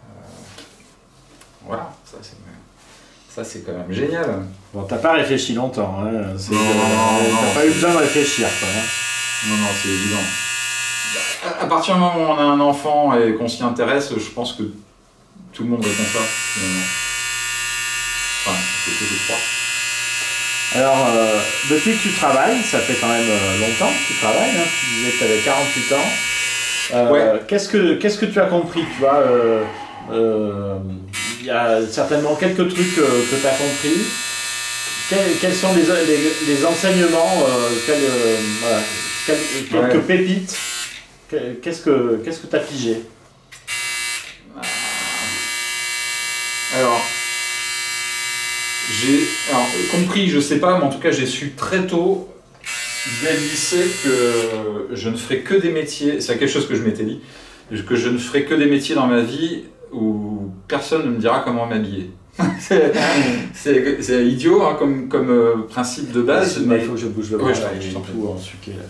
Voilà, ça c'est quand même génial. Bon, t'as pas réfléchi longtemps, hein. T'as pas eu besoin de réfléchir, quoi. Hein. Non, c'est évident. À partir du moment où on a un enfant et qu'on s'y intéresse, je pense que tout le monde répond ça, finalement. Enfin, c'est ce que je crois. Alors, depuis que tu travailles, ça fait quand même longtemps que tu travailles, hein. Tu disais que tu avais 48 ans. Ouais. Qu'est-ce que tu as compris, tu vois y a certainement quelques trucs que tu as compris. Quels sont les enseignements, quelques pépites? Qu'est-ce que tu as pigé? Alors, compris, je sais pas, mais en tout cas, j'ai su très tôt, dès le lycée, que je ne ferais que des métiers, c'est quelque chose que je m'étais dit, que je ne ferais que des métiers dans ma vie où personne ne me dira comment m'habiller. C'est idiot hein, comme principe de base. Mais il faut que je bouge le bras, je t'en prie. tout en suqué là.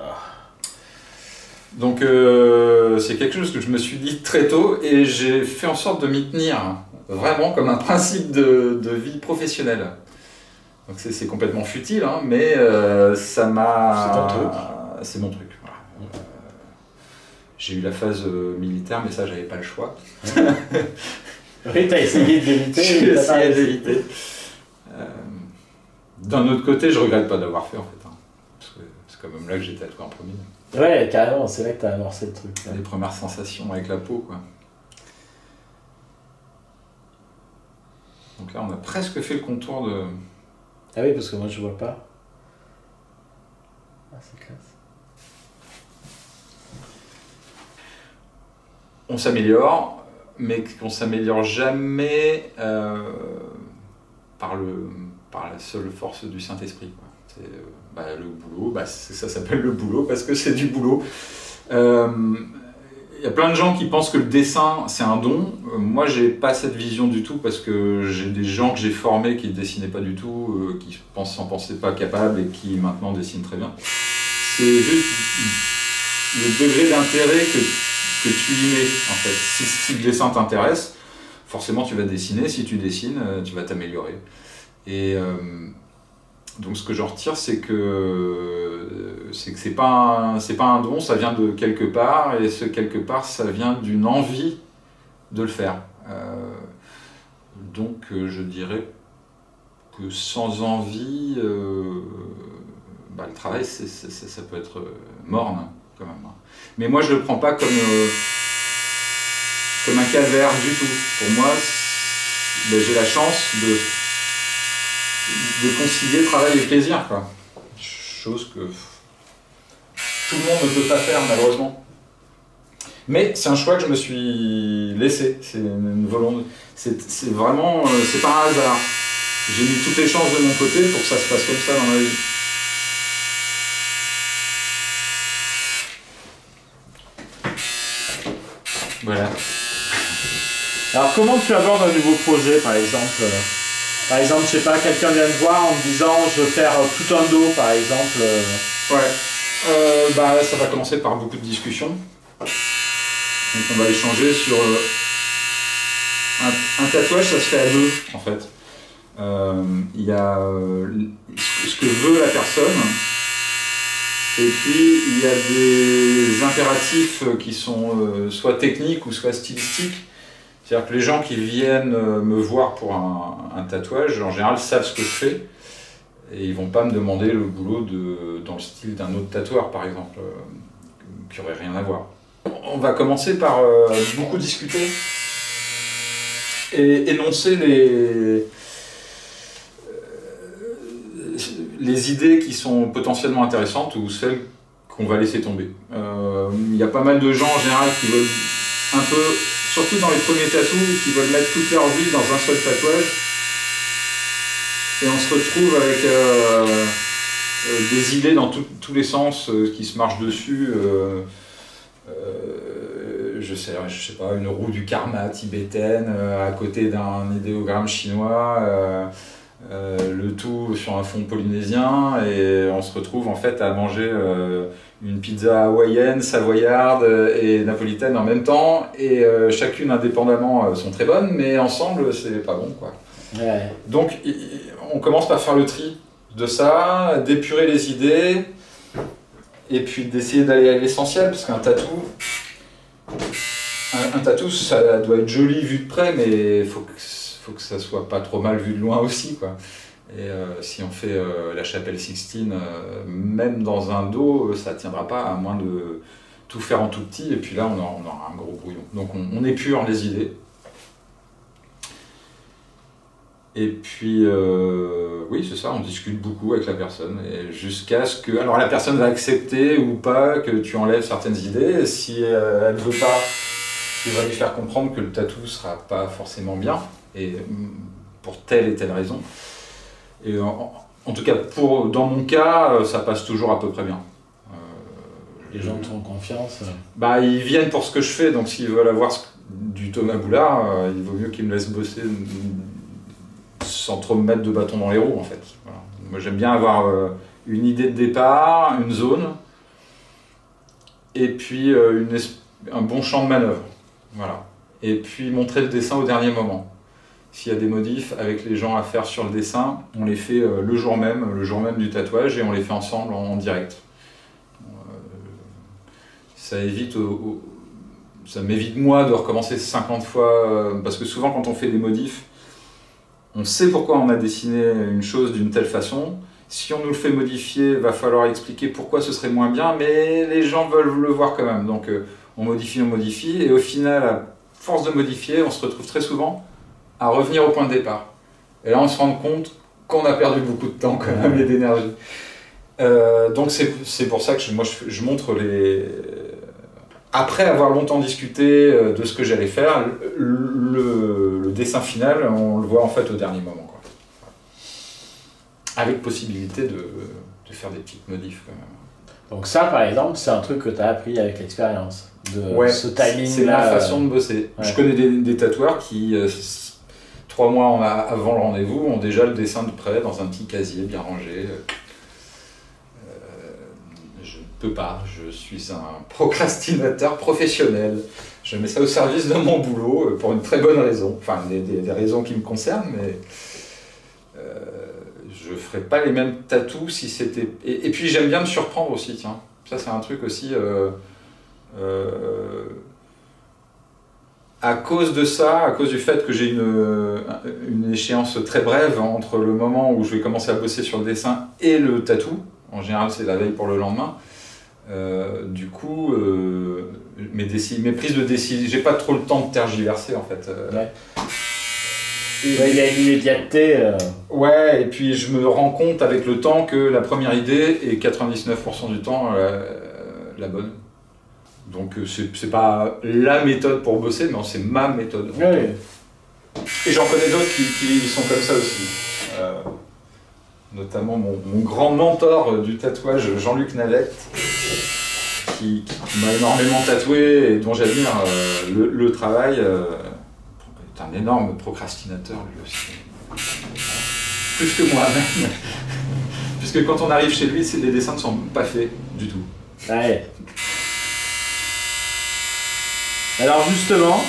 Donc c'est quelque chose que je me suis dit très tôt et j'ai fait en sorte de m'y tenir, vraiment comme un principe de vie professionnelle. Donc c'est complètement futile, hein, mais ça m'a... C'est ton truc. C'est mon truc. Voilà. J'ai eu la phase militaire, mais ça j'avais pas le choix. Oui, t'as essayé d'éviter. J'ai essayé d'éviter. D'un autre côté, je regrette pas d'avoir fait en fait, hein, parce que c'est quand même là que j'ai tatoué en premier. Ouais, carrément, c'est là que t'as amorcé le truc. Là. Les premières sensations avec la peau, quoi. Donc là, on a presque fait le contour de... Ah oui, parce que moi, je vois pas. Ah, c'est classe. on s'améliore, mais qu'on s'améliore jamais par la seule force du Saint-Esprit. Le boulot, ça s'appelle le boulot parce que c'est du boulot. Il y a plein de gens qui pensent que le dessin c'est un don. Moi j'ai pas cette vision du tout parce que j'ai des gens que j'ai formés qui ne dessinaient pas du tout, qui s'en pensaient pas capables et qui maintenant dessinent très bien. C'est juste le degré d'intérêt que tu y mets en fait. Si le dessin t'intéresse, forcément tu vas dessiner. Si tu dessines, tu vas t'améliorer. Et donc ce que j'en retire, c'est que c'est pas un don, ça vient de quelque part, et ce quelque part, ça vient d'une envie de le faire. Donc je dirais que sans envie, le travail, ça peut être morne quand même. Mais moi, je le prends pas comme un calvaire du tout. Pour moi, j'ai la chance de concilier travail et plaisir, quoi. Chose que tout le monde ne peut pas faire, malheureusement. Mais c'est un choix que je me suis laissé. C'est une volonté. C'est vraiment, c'est pas un hasard. J'ai mis toutes les chances de mon côté pour que ça se passe comme ça dans ma vie. Voilà. Alors comment tu abordes un nouveau projet, par exemple? Par exemple, je sais pas, quelqu'un vient te voir en me disant je veux faire tout un dos, par exemple. Ouais. Ça va commencer par beaucoup de discussions. Donc on va échanger sur un tatouage, ça se fait à deux en fait. Il y a ce que veut la personne, et puis il y a des impératifs qui sont soit techniques ou soit stylistiques. C'est-à-dire que les gens qui viennent me voir pour un tatouage, en général, savent ce que je fais, et ils vont pas me demander le boulot dans le style d'un autre tatoueur, par exemple, qui aurait rien à voir. On va commencer par beaucoup discuter et énoncer les idées qui sont potentiellement intéressantes ou celles qu'on va laisser tomber. Il y a pas mal de gens en général qui veulent un peu, surtout dans les premiers tatous, qui veulent mettre toute leur vie dans un seul tatouage, et on se retrouve avec des idées dans tous les sens qui se marchent dessus. Je sais pas, une roue du karma tibétaine à côté d'un idéogramme chinois, le tout sur un fond polynésien, et on se retrouve en fait à manger une pizza hawaïenne, savoyarde et napolitaine en même temps, et chacune indépendamment sont très bonnes, mais ensemble c'est pas bon, quoi. Ouais. Donc on commence par faire le tri de ça, d'épurer les idées, et puis d'essayer d'aller à l'essentiel, parce qu'un tatou, ça doit être joli vu de près, mais il faut que ça soit pas trop mal vu de loin aussi, quoi. Et si on fait la chapelle Sixtine, même dans un dos, ça tiendra pas, à moins de tout faire en tout petit, et puis là on aura un gros brouillon. Donc on épure les idées. Et puis, oui, c'est ça, on discute beaucoup avec la personne, et jusqu'à ce que... Alors la personne va accepter ou pas que tu enlèves certaines idées, et si elle ne veut pas, tu vas lui faire comprendre que le tatou ne sera pas forcément bien, et pour telle et telle raison. Et en tout cas, dans mon cas, ça passe toujours à peu près bien. Les gens te font confiance. Ils viennent pour ce que je fais, donc s'ils veulent avoir du Thomas Boulard, il vaut mieux qu'ils me laissent bosser sans trop me mettre de bâton dans les roues, en fait. Voilà. Moi j'aime bien avoir une idée de départ, une zone, et puis un bon champ de manœuvre. Voilà. Et puis montrer le dessin au dernier moment. S'il y a des modifs avec les gens à faire sur le dessin, on les fait le jour même du tatouage, et on les fait ensemble en direct. Ça évite ça m'évite moi de recommencer 50 fois, parce que souvent quand on fait des modifs, on sait pourquoi on a dessiné une chose d'une telle façon. Si on nous le fait modifier, il va falloir expliquer pourquoi ce serait moins bien, mais les gens veulent le voir quand même. Donc on modifie, et au final, à force de modifier, on se retrouve très souvent à revenir au point de départ. Et là, on se rend compte qu'on a perdu beaucoup de temps quand même, et d'énergie. Donc c'est pour ça que moi je montre après avoir longtemps discuté de ce que j'allais faire, le dessin final, on le voit en fait au dernier moment, quoi. Avec possibilité de faire des petites modifs quand même. Donc ça, par exemple, c'est un truc que tu as appris avec l'expérience. Ouais, ce timing-là. C'est ma façon de bosser. Ouais. Je connais des tatoueurs qui, 3 mois avant le rendez-vous, ont déjà le dessin de prêt dans un petit casier bien rangé. Je ne peux pas, je suis un procrastinateur professionnel. Je mets ça au service de mon boulot pour une très bonne raison. Enfin, des raisons qui me concernent, mais je ne ferais pas les mêmes tatous si c'était... Et puis j'aime bien me surprendre aussi, tiens. Ça, c'est un truc aussi... à cause de ça, à cause du fait que j'ai une échéance très brève entre le moment où je vais commencer à bosser sur le dessin et le tatou, en général c'est la veille pour le lendemain, du coup mes prises de décision, j'ai pas trop le temps de tergiverser en fait. Ouais. Il y a une immédiateté. Ouais, et puis je me rends compte avec le temps que la première idée est 99% du temps la bonne. Donc c'est pas la méthode pour bosser, mais c'est ma méthode. Ouais. Et j'en connais d'autres qui sont comme ça aussi. Notamment mon grand mentor du tatouage, Jean-Luc Navette, qui m'a énormément tatoué et dont j'admire le travail. Est un énorme procrastinateur lui aussi. Plus que moi-même. Puisque quand on arrive chez lui, les dessins ne sont pas faits du tout. Ouais. Alors justement,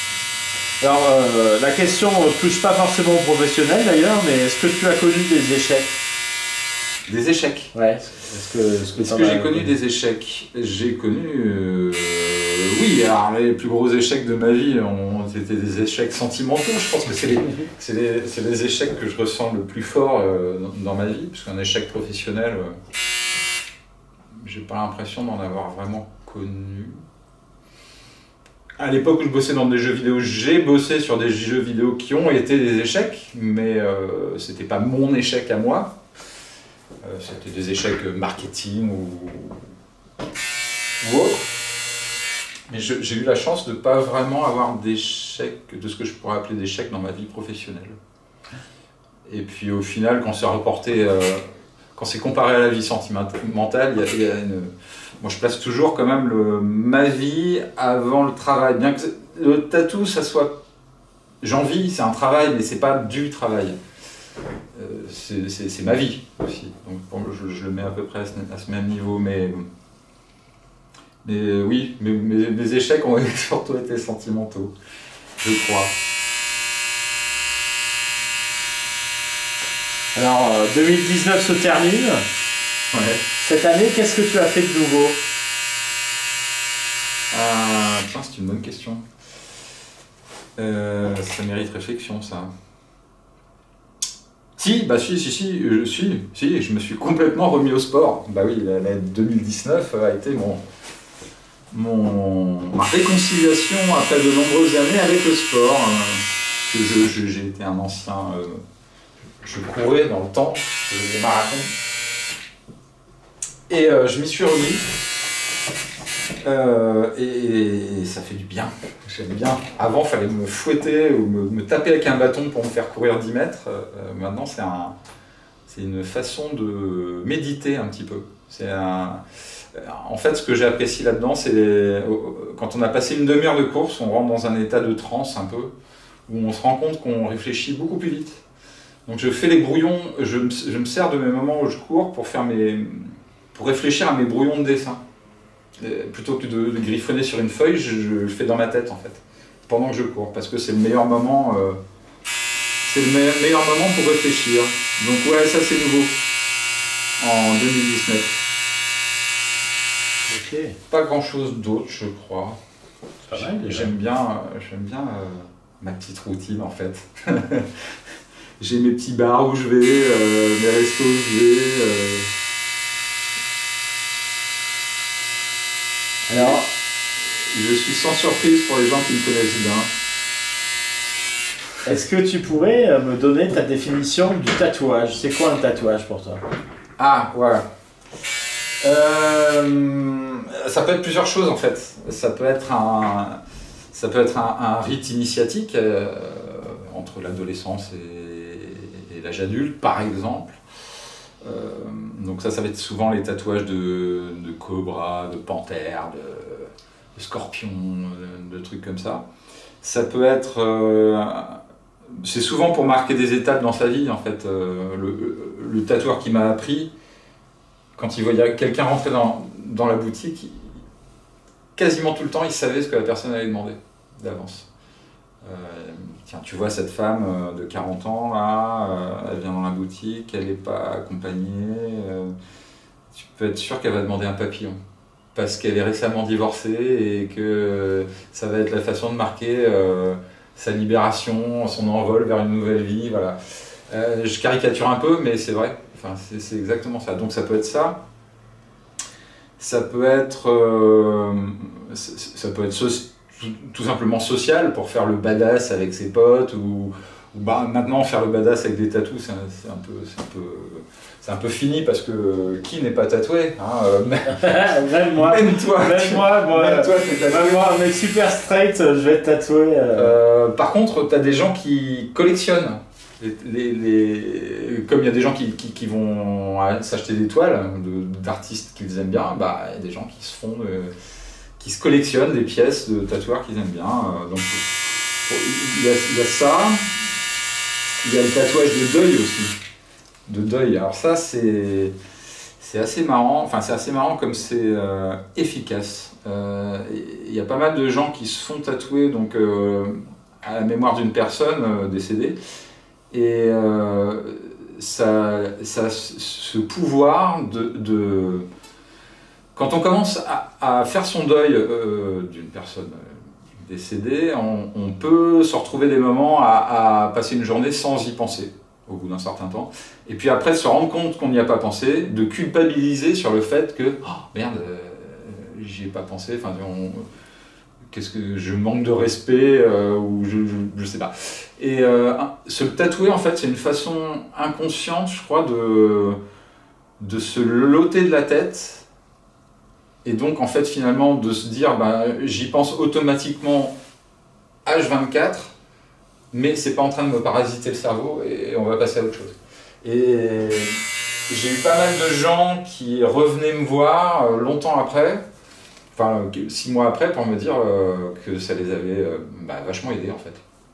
la question ne touche pas forcément aux professionnels d'ailleurs, mais est-ce que tu as connu des échecs? Des échecs? Ouais. Est-ce que j'ai connu des échecs? J'ai connu... oui, alors les plus gros échecs de ma vie ont été des échecs sentimentaux. Je pense que c'est les échecs que je ressens le plus fort dans ma vie, parce qu'un échec professionnel, j'ai pas l'impression d'en avoir vraiment connu. À l'époque où je bossais dans des jeux vidéo, j'ai bossé sur des jeux vidéo qui ont été des échecs, mais c'était pas mon échec à moi. C'était des échecs marketing ou autre. Mais j'ai eu la chance de ne pas vraiment avoir d'échecs, de ce que je pourrais appeler d'échecs dans ma vie professionnelle. Et puis au final, quand c'est reporté, quand c'est comparé à la vie sentimentale, il y a une... Moi je place toujours quand même ma vie avant le travail. Bien que le tatou, ça soit... J'en vis, c'est un travail, mais c'est pas du travail. C'est ma vie aussi. Donc bon, je le mets à peu près à ce même niveau, mais oui, mes échecs ont surtout été sentimentaux, je crois. Alors, 2019 se termine. Ouais. Cette année, qu'est-ce que tu as fait de nouveau? Tiens, c'est une bonne question. Ça mérite réflexion, ça. Si, je me suis complètement remis au sport. Bah oui, l'année 2019 a été ma réconciliation après de nombreuses années avec le sport. J'ai été un ancien... je courais dans le temps, je faisais des marathons. Et je m'y suis remis. Et ça fait du bien. J'aime bien. Avant, il fallait me fouetter ou me taper avec un bâton pour me faire courir 10 mètres. Maintenant, c'est une façon de méditer un petit peu. En fait, ce que j'ai apprécié là-dedans, c'est quand on a passé une demi-heure de course, on rentre dans un état de transe un peu, où on se rend compte qu'on réfléchit beaucoup plus vite. Donc je fais les brouillons, je me sers de mes moments où je cours pour réfléchir à mes brouillons de dessin. Plutôt que de griffonner sur une feuille, je le fais dans ma tête en fait, pendant que je cours, parce que c'est le meilleur moment. C'est le meilleur moment pour réfléchir. Donc ouais, ça c'est nouveau en 2019. Ok. Pas grand chose d'autre, je crois. J'aime bien ma petite routine en fait. J'ai mes petits bars où je vais, mes restos où je vais. Alors, je suis sans surprise pour les gens qui me connaissent bien. Est-ce que tu pourrais me donner ta définition du tatouage? C'est quoi un tatouage pour toi? Ah, voilà. ça peut être plusieurs choses en fait. Ça peut être un rite initiatique entre l'adolescence et l'âge adulte, par exemple. Donc ça va être souvent les tatouages de cobra, de panthère, de scorpion, de trucs comme ça. Ça peut être... c'est souvent pour marquer des étapes dans sa vie, en fait. Le tatoueur qui m'a appris, quand il voyait quelqu'un rentrer dans la boutique, quasiment tout le temps, il savait ce que la personne allait demander d'avance. Tiens, tu vois cette femme de 40 ans, là, elle vient dans la boutique, elle n'est pas accompagnée, tu peux être sûr qu'elle va demander un papillon. Parce qu'elle est récemment divorcée et que ça va être la façon de marquer sa libération, son envol vers une nouvelle vie, voilà. Je caricature un peu, mais c'est vrai, enfin, c'est exactement ça. Donc ça peut être ça. Ça peut être tout simplement social, pour faire le badass avec ses potes, ou maintenant faire le badass avec des tatous, c'est un peu fini, parce que qui n'est pas tatoué, hein, même moi, même toi, un mec super straight, je vais être tatoué. Par contre, tu as des gens qui collectionnent. Comme il y a des gens qui vont s'acheter des toiles d'artistes qu'ils aiment bien, il y a des gens qui se collectionnent des pièces de tatoueurs qu'ils aiment bien. Donc il y a ça. Il y a le tatouage de deuil aussi. De deuil. Alors ça, c'est assez marrant. Enfin, c'est assez marrant comme c'est efficace. Il y a pas mal de gens qui se font tatouer donc, à la mémoire d'une personne décédée. Et ça a ce pouvoir de... Quand on commence à faire son deuil d'une personne décédée, on peut se retrouver des moments à passer une journée sans y penser, au bout d'un certain temps. Et puis après, se rendre compte qu'on n'y a pas pensé, de culpabiliser sur le fait que « Oh merde, j'y ai pas pensé, enfin, qu'est-ce que je manque de respect ou je sais pas. » Et se tatouer, en fait, c'est une façon inconsciente, je crois, de se l'ôter de la tête. Et donc, en fait, finalement, de se dire, j'y pense automatiquement H24, mais c'est pas en train de me parasiter le cerveau et on va passer à autre chose. Et j'ai eu pas mal de gens qui revenaient me voir longtemps après, enfin 6 mois après, pour me dire que ça les avait vachement aidés, en fait.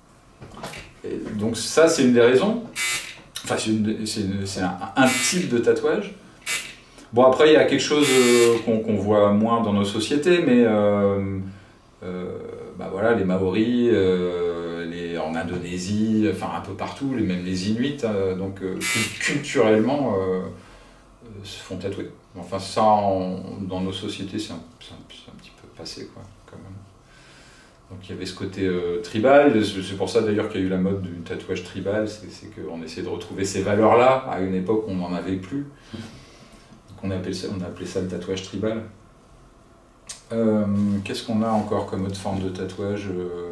Et donc ça, c'est une des raisons. Enfin, c'est un type de tatouage. Bon, après, il y a quelque chose qu'on voit moins dans nos sociétés, mais voilà, les Maoris, en Indonésie, enfin un peu partout, même les Inuits, donc culturellement, se font tatouer. Enfin, ça, dans nos sociétés, c'est un petit peu passé, quoi, quand même. Donc il y avait ce côté tribal, c'est pour ça d'ailleurs qu'il y a eu la mode du tatouage tribal, c'est qu'on essayait de retrouver ces valeurs-là, à une époque où on n'en avait plus. On a appelé ça le tatouage tribal. Qu'est-ce qu'on a encore comme autre forme de tatouage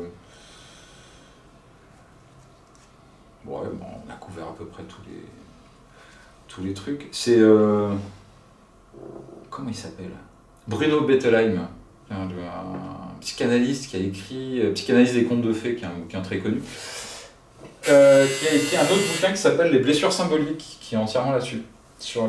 on a couvert à peu près tous les trucs. C'est... comment il s'appelle? Bruno Bettelheim, un psychanalyste qui a écrit Psychanalyse des contes de fées, qui est un bouquin très connu, qui a écrit un autre bouquin qui s'appelle Les blessures symboliques, qui est entièrement là-dessus. Sur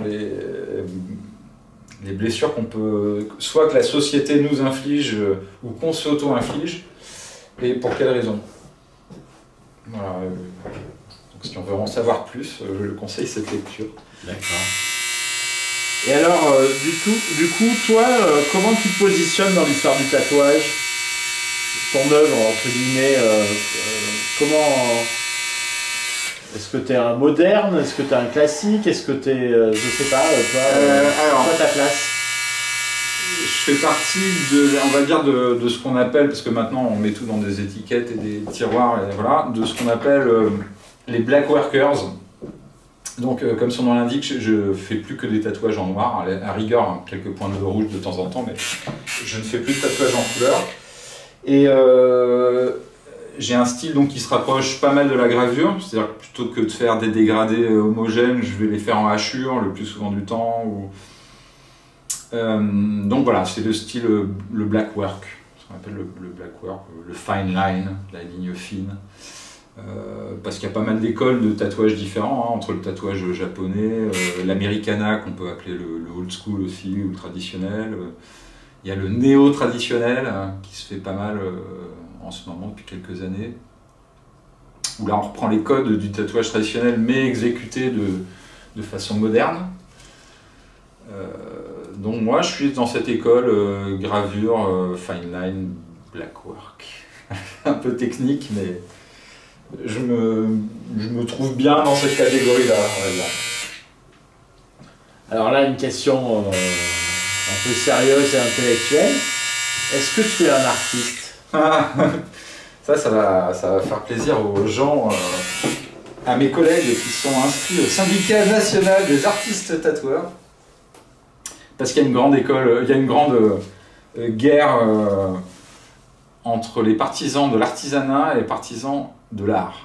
les blessures qu'on peut, soit que la société nous inflige ou qu'on s'auto-inflige, et pour quelles raisons. Voilà. Donc si on veut en savoir plus, je conseille cette lecture. D'accord. Et alors, du coup, toi, comment tu te positionnes dans l'histoire du tatouage? Ton œuvre, entre guillemets, comment... Est-ce que tu es un moderne? Est-ce que tu es un classique? Est-ce que tu es, je sais pas, toi, ta place? Je fais partie on va dire, de ce qu'on appelle, parce que maintenant on met tout dans des étiquettes et des tiroirs, et voilà, de ce qu'on appelle les black workers. Donc, comme son nom l'indique, je fais plus que des tatouages en noir, à rigueur, quelques points de rouge de temps en temps, mais je ne fais plus de tatouages en couleur. Et j'ai un style donc, qui se rapproche pas mal de la gravure, c'est-à-dire que plutôt que de faire des dégradés homogènes, je vais les faire en hachure le plus souvent du temps, Donc voilà, c'est le style, le black work, ce qu'on appelle le black work, le fine line, la ligne fine. Parce qu'il y a pas mal d'écoles de tatouages différents, entre le tatouage japonais, l'americana qu'on peut appeler le old school aussi, ou le traditionnel. Il y a le néo-traditionnel qui se fait pas mal en ce moment depuis quelques années. Où là on reprend les codes du tatouage traditionnel mais exécuté de façon moderne. Donc moi je suis dans cette école gravure, fine line, black work. Un peu technique mais je me trouve bien dans cette catégorie-là. Alors là une question un peu sérieuse et intellectuelle. Est-ce que tu es un artiste? Ça va faire plaisir aux gens, à mes collègues qui sont inscrits au syndicat national des artistes tatoueurs. Parce qu'il y a une grande école, il y a une grande guerre entre les partisans de l'artisanat et les partisans de l'art.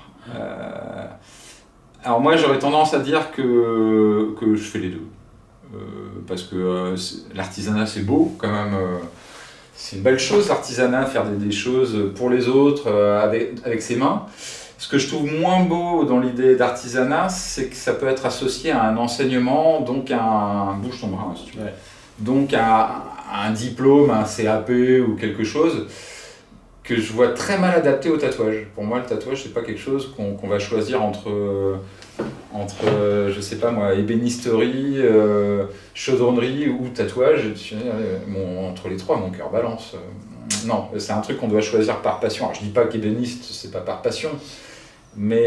Alors moi j'aurais tendance à dire que je fais les deux. Parce que l'artisanat c'est beau quand même. C'est une belle chose l'artisanat, faire des choses pour les autres avec ses mains. Ce que je trouve moins beau dans l'idée d'artisanat, c'est que ça peut être associé à un enseignement, donc à un... Bouge ton bras, si tu veux. Ouais. Donc à un diplôme, un CAP ou quelque chose que je vois très mal adapté au tatouage. Pour moi, le tatouage, c'est pas quelque chose qu'on va choisir entre je sais pas moi, ébénisterie, chaudronnerie ou tatouage. Entre les trois, mon cœur balance. Non, c'est un truc qu'on doit choisir par passion. Alors, je dis pas qu'ébéniste, c'est pas par passion, mais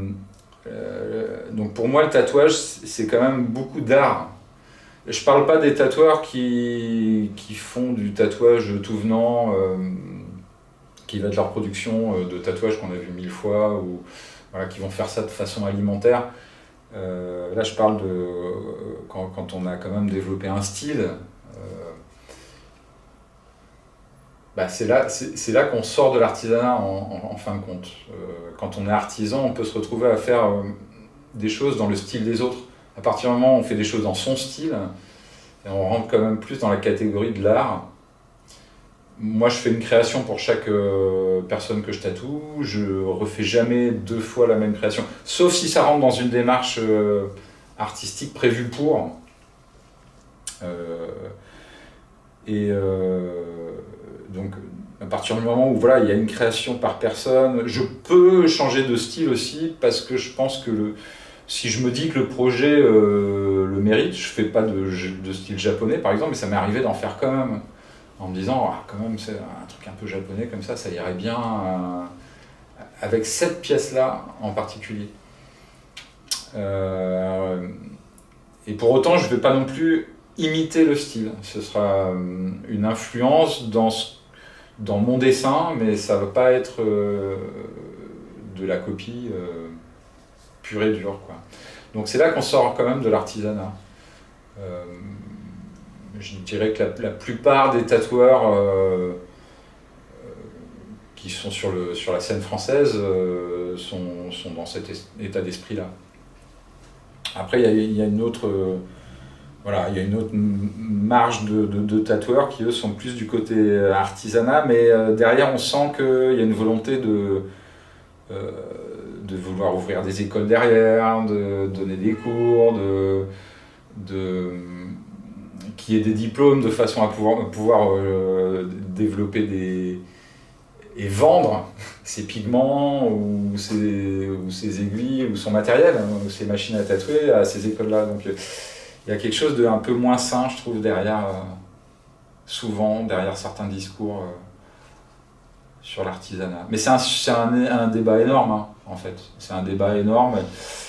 donc pour moi, le tatouage, c'est quand même beaucoup d'art. Je parle pas des tatoueurs qui font du tatouage tout venant, qui va de leur production de tatouage qu'on a vu 1000 fois, ou voilà, qui vont faire ça de façon alimentaire. Là, je parle de quand on a quand même développé un style. C'est là qu'on sort de l'artisanat en fin de compte. Quand on est artisan, on peut se retrouver à faire des choses dans le style des autres. À partir du moment où on fait des choses dans son style, et on rentre quand même plus dans la catégorie de l'art. Moi, je fais une création pour chaque personne que je tatoue. Je refais jamais 2 fois la même création, sauf si ça rentre dans une démarche artistique prévue pour. Donc, à partir du moment où voilà, il y a une création par personne, je peux changer de style aussi parce que je pense que si je me dis que le projet le mérite, je fais pas de style japonais par exemple, mais ça m'est arrivé d'en faire quand même. En me disant, quand même, c'est un truc un peu japonais comme ça irait bien avec cette pièce-là en particulier. Et pour autant, je ne vais pas non plus imiter le style. Ce sera une influence dans mon dessin, mais ça ne va pas être de la copie pure et dure, quoi. Donc c'est là qu'on sort quand même de l'artisanat. Je dirais que la plupart des tatoueurs qui sont sur la scène française sont dans cet état d'esprit-là. Après, il y a une autre marge de tatoueurs qui, eux, sont plus du côté artisanat, mais derrière, on sent qu'il y a une volonté de vouloir ouvrir des écoles derrière, de donner des cours, qu'il y ait des diplômes de façon à pouvoir développer et vendre ses pigments ou ses aiguilles ou son matériel, ou ses machines à tatouer à ces écoles-là. Donc il y a quelque chose de un peu moins sain, je trouve, souvent derrière certains discours sur l'artisanat. Mais c'est un débat énorme, hein, en fait. C'est un débat énorme.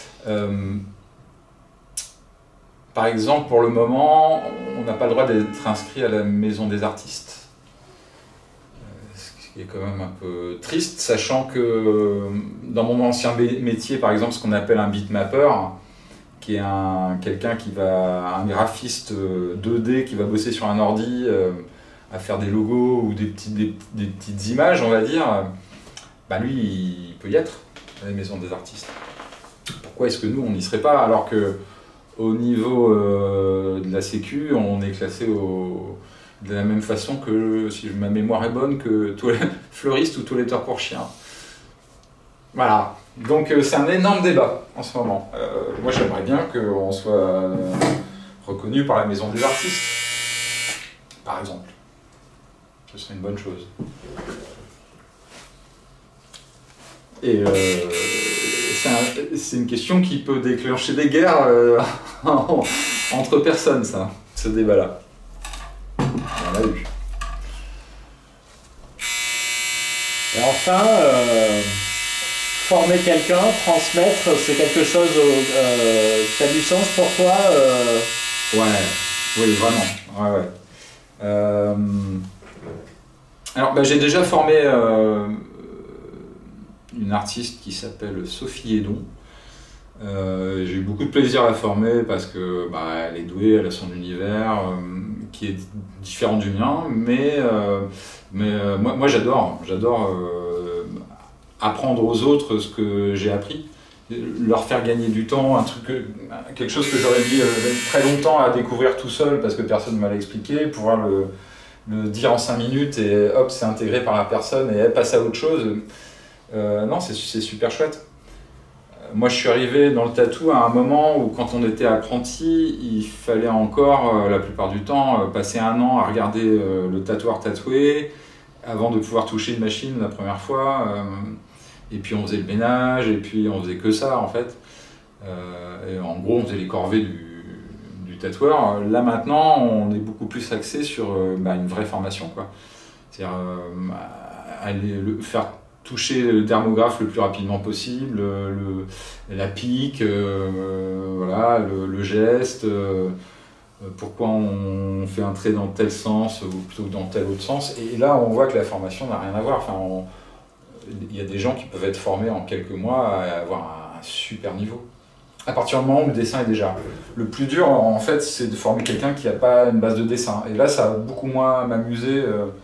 Par exemple, pour le moment, on n'a pas le droit d'être inscrit à la maison des artistes. Ce qui est quand même un peu triste, sachant que dans mon ancien métier, par exemple, ce qu'on appelle un bitmapper, qui est un graphiste 2D qui va bosser sur un ordi à faire des logos ou des petites images, on va dire, lui, il peut y être à la maison des artistes. Pourquoi est-ce que nous, on n'y serait pas, alors que au niveau de la sécu, on est classé de la même façon que, si ma mémoire est bonne, que fleuriste ou toiletteur pour chien. Voilà. Donc c'est un énorme débat en ce moment. Moi j'aimerais bien qu'on soit reconnu par la Maison des artistes, par exemple. Ce serait une bonne chose. Et c'est une question qui peut déclencher des guerres entre personnes, ça, ce débat-là. On l'a eu. Et enfin, former quelqu'un, transmettre, c'est quelque chose qui a du sens pour toi Ouais, oui, vraiment. Ouais. Alors, j'ai déjà formé une artiste qui s'appelle Sophie Edon. J'ai eu beaucoup de plaisir à la former parce que elle est douée, elle a son univers qui est différent du mien, mais moi j'adore apprendre aux autres ce que j'ai appris, leur faire gagner du temps, quelque chose que j'aurais mis très longtemps à découvrir tout seul parce que personne ne m'a expliqué, pouvoir le dire en 5 minutes et hop, c'est intégré par la personne et elle passe à autre chose. Non, c'est super chouette. Moi, je suis arrivé dans le tatou à un moment où, quand on était apprenti, il fallait encore, la plupart du temps, passer 1 an à regarder le tatoueur tatouer avant de pouvoir toucher une machine la première fois. Et puis on faisait le ménage, et puis on faisait que ça en fait. Et en gros, on faisait les corvées du tatoueur. Là maintenant, on est beaucoup plus axé sur une vraie formation, quoi. C'est-à-dire faire toucher le dermographe le plus rapidement possible, la pique, voilà, le geste, pourquoi on fait un trait dans tel sens ou plutôt que dans tel autre sens. Et là, on voit que la formation n'a rien à voir. Enfin, il y a des gens qui peuvent être formés en quelques mois à avoir un super niveau. À partir du moment où le dessin est déjà. Le plus dur, en fait, c'est de former quelqu'un qui n'a pas une base de dessin. Et là, ça va beaucoup moins m'amuser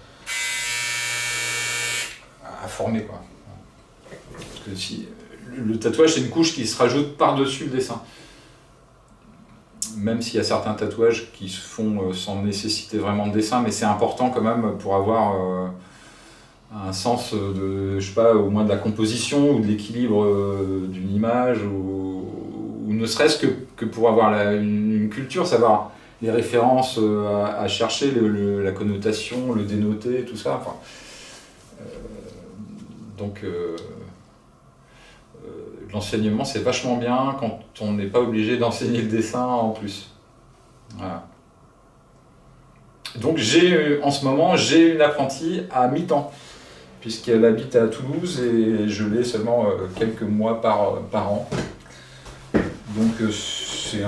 à former, quoi. Parce que le tatouage, c'est une couche qui se rajoute par-dessus le dessin. Même s'il y a certains tatouages qui se font sans nécessiter vraiment de dessin, mais c'est important quand même pour avoir un sens de, je sais pas, au moins de la composition ou de l'équilibre d'une image, ou ne serait-ce que pour avoir une culture, savoir les références à chercher, la connotation, le dénoter, tout ça. Enfin, donc l'enseignement, c'est vachement bien quand on n'est pas obligé d'enseigner le dessin en plus. Voilà. Donc en ce moment, j'ai une apprentie à mi-temps, puisqu'elle habite à Toulouse et je l'ai seulement quelques mois par an. Donc c'est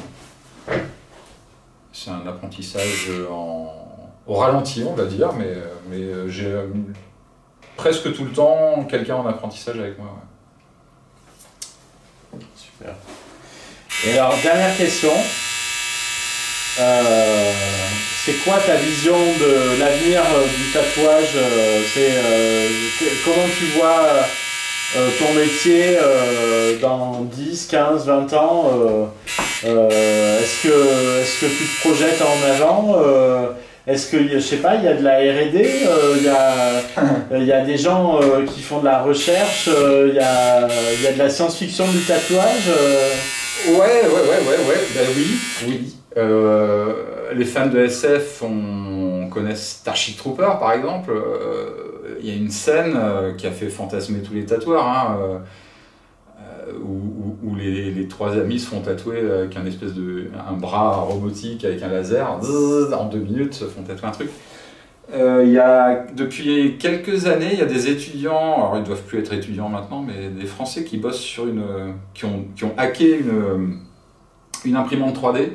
un apprentissage au ralenti, on va dire, mais j'ai presque tout le temps quelqu'un en apprentissage avec moi. Ouais. Super. Et alors, dernière question. C'est quoi ta vision de l'avenir du tatouage? Comment tu vois ton métier dans 10, 15, 20 ans? Est-ce que tu te projettes en avant? Est-ce que, je sais pas, il y a de la R&D, il y a des gens qui font de la recherche, il y a de la science-fiction du tatouage Ouais. Ben oui. Les fans de SF connaissent Starship Troopers, par exemple. Il y a une scène qui a fait fantasmer tous les tatoueurs, hein, où les 3 amis se font tatouer avec un bras robotique avec un laser. En 2 minutes, se font tatouer un truc. Depuis quelques années, il y a des étudiants, alors ils ne doivent plus être étudiants maintenant, mais des Français qui bossent sur qui ont hacké une imprimante 3D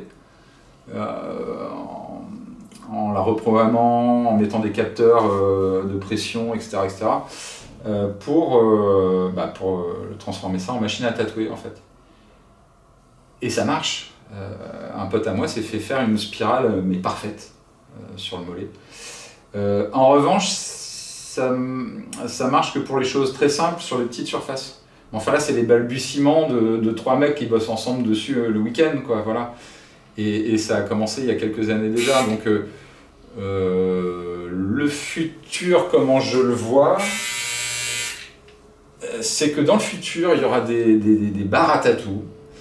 en la reprogrammant, en mettant des capteurs de pression, etc. Pour transformer ça en machine à tatouer, en fait. Et ça marche. Un pote à moi s'est fait faire une spirale, mais parfaite, sur le mollet. En revanche, ça marche que pour les choses très simples, sur les petites surfaces. Enfin là, c'est les balbutiements de 3 mecs qui bossent ensemble dessus le week-end, quoi, voilà. Et ça a commencé il y a quelques années déjà. Donc le futur, comment je le vois, c'est que dans le futur, il y aura des bars à tatou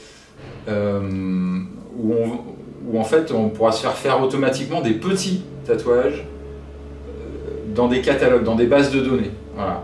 où en fait on pourra se faire automatiquement des petits tatouages dans des catalogues, dans des bases de données. Voilà.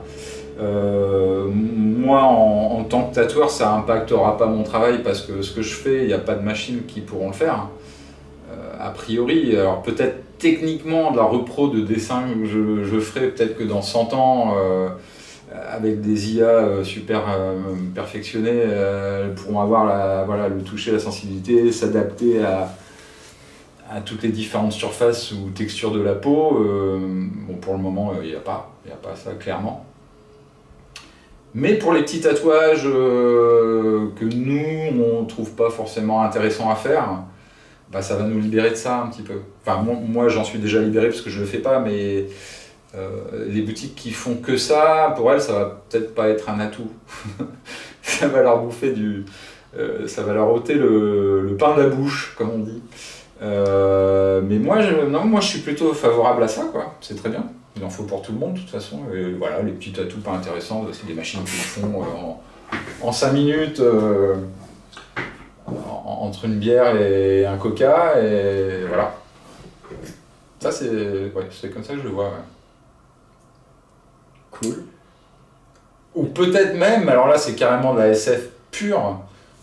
Moi, en tant que tatoueur, ça n'impactera pas mon travail parce que ce que je fais, il n'y a pas de machines qui pourront le faire. A priori, alors peut-être techniquement de la repro de dessin que je ferai, peut-être que dans 100 ans, avec des IA super perfectionnées, elles pourront avoir voilà, le toucher, la sensibilité, s'adapter à toutes les différentes surfaces ou textures de la peau. Bon, pour le moment, il n'y a pas ça, clairement. Mais pour les petits tatouages que nous, on ne trouve pas forcément intéressants à faire, bah, ça va nous libérer de ça un petit peu. Enfin, moi j'en suis déjà libéré parce que je ne le fais pas, mais les boutiques qui font que ça, pour elles, ça va peut-être pas être un atout. Ça va leur bouffer ça va leur ôter le pain de la bouche, comme on dit. Mais moi je suis plutôt favorable à ça, quoi. C'est très bien. Il en faut pour tout le monde, de toute façon. Et voilà, les petits tatous pas intéressants, c'est des machines qui le font en 5 minutes, entre une bière et un coca, et voilà. Ça, c'est comme ça que je le vois. Ouais. Cool. Ou peut-être même, alors là, c'est carrément de la SF pure.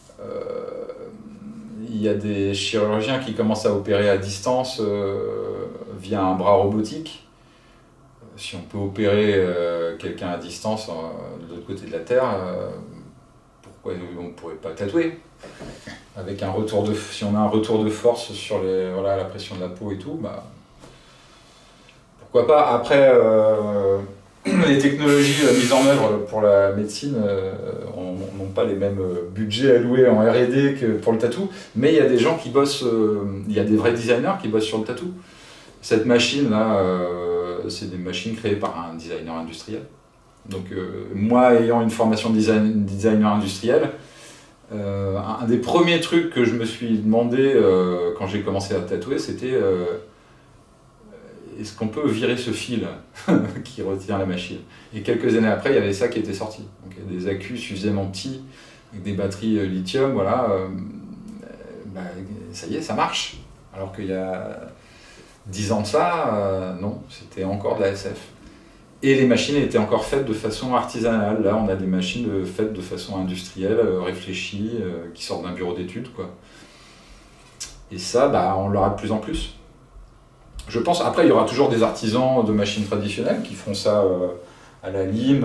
Il y a des chirurgiens qui commencent à opérer à distance via un bras robotique. Si on peut opérer quelqu'un à distance de l'autre côté de la Terre, pourquoi on ne pourrait pas tatouer? Avec si on a un retour de force sur la pression de la peau et tout, bah, pourquoi pas. Après, les technologies mises en œuvre pour la médecine n'ont pas les mêmes budgets alloués en R&D que pour le tatou, mais il y a des gens qui bossent, il y a des vrais designers qui bossent sur le tatou. Cette machine-là, c'est des machines créées par un designer industriel. Donc moi, ayant une formation de designer industriel, un des premiers trucs que je me suis demandé quand j'ai commencé à tatouer, c'était est-ce qu'on peut virer ce fil qui retient la machine? Et quelques années après, il y avait ça qui était sorti. Donc, il y a des accus suffisamment petits, avec des batteries lithium, voilà, bah, ça y est, ça marche. Alors qu'il y a 10 ans de ça, non, c'était encore de la SF. Et les machines étaient encore faites de façon artisanale. Là, on a des machines faites de façon industrielle, réfléchies, qui sortent d'un bureau d'études, quoi. Et ça, bah, on l'aura de plus en plus. Je pense, après, il y aura toujours des artisans de machines traditionnelles qui feront ça à la lime,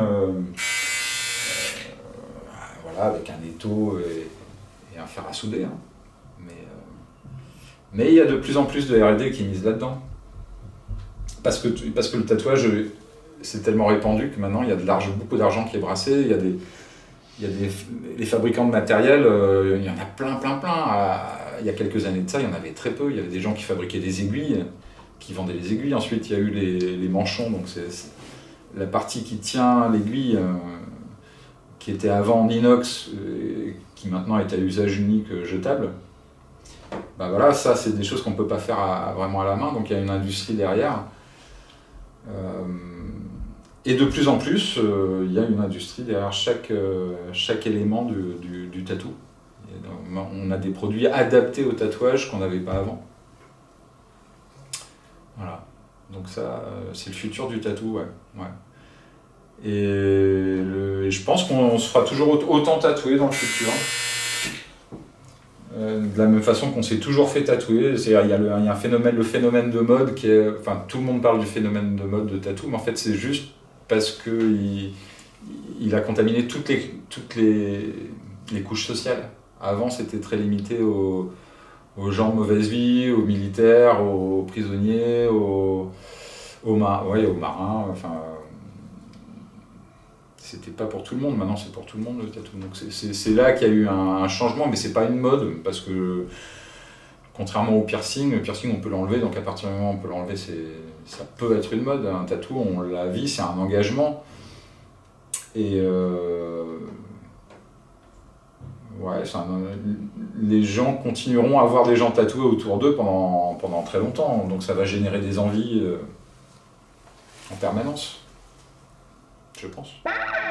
voilà, avec un étau et un fer à souder. Hein. Mais il y a de plus en plus de R&D qui misent là-dedans. Parce que le tatouage, c'est tellement répandu que maintenant, il y a beaucoup d'argent qui est brassé. Il y a les fabricants de matériel, il y en a plein. Il y a quelques années de ça, il y en avait très peu. Il y avait des gens qui fabriquaient des aiguilles, qui vendaient les aiguilles. Ensuite, il y a eu les manchons, donc c'est la partie qui tient l'aiguille, qui était avant en inox, qui maintenant est à usage unique jetable. Ben voilà, ça c'est des choses qu'on ne peut pas faire vraiment à la main, donc il y a une industrie derrière. Et de plus en plus, il y a une industrie derrière chaque élément du tatou. On a des produits adaptés au tatouage qu'on n'avait pas avant. Voilà. Donc ça, c'est le futur du tatou, ouais. Et je pense qu'on se fera toujours autant tatouer dans le futur. De la même façon qu'on s'est toujours fait tatouer. Il y a un phénomène, le phénomène de mode qui est... Enfin, tout le monde parle du phénomène de mode de tatou, mais en fait c'est juste parce qu'il a contaminé toutes les couches sociales. Avant, c'était très limité aux gens de mauvaise vie, aux militaires, aux prisonniers, aux marins. Enfin, c'était pas pour tout le monde. Maintenant, c'est pour tout le monde le tatou. Donc c'est là qu'il y a eu un changement, mais c'est pas une mode parce que contrairement au piercing, le piercing on peut l'enlever. Donc à partir du moment où on peut l'enlever, ça peut être une mode. Un tatou, on la vit, c'est un engagement. Et Ouais, les gens continueront à avoir des gens tatoués autour d'eux pendant très longtemps, donc ça va générer des envies en permanence, je pense.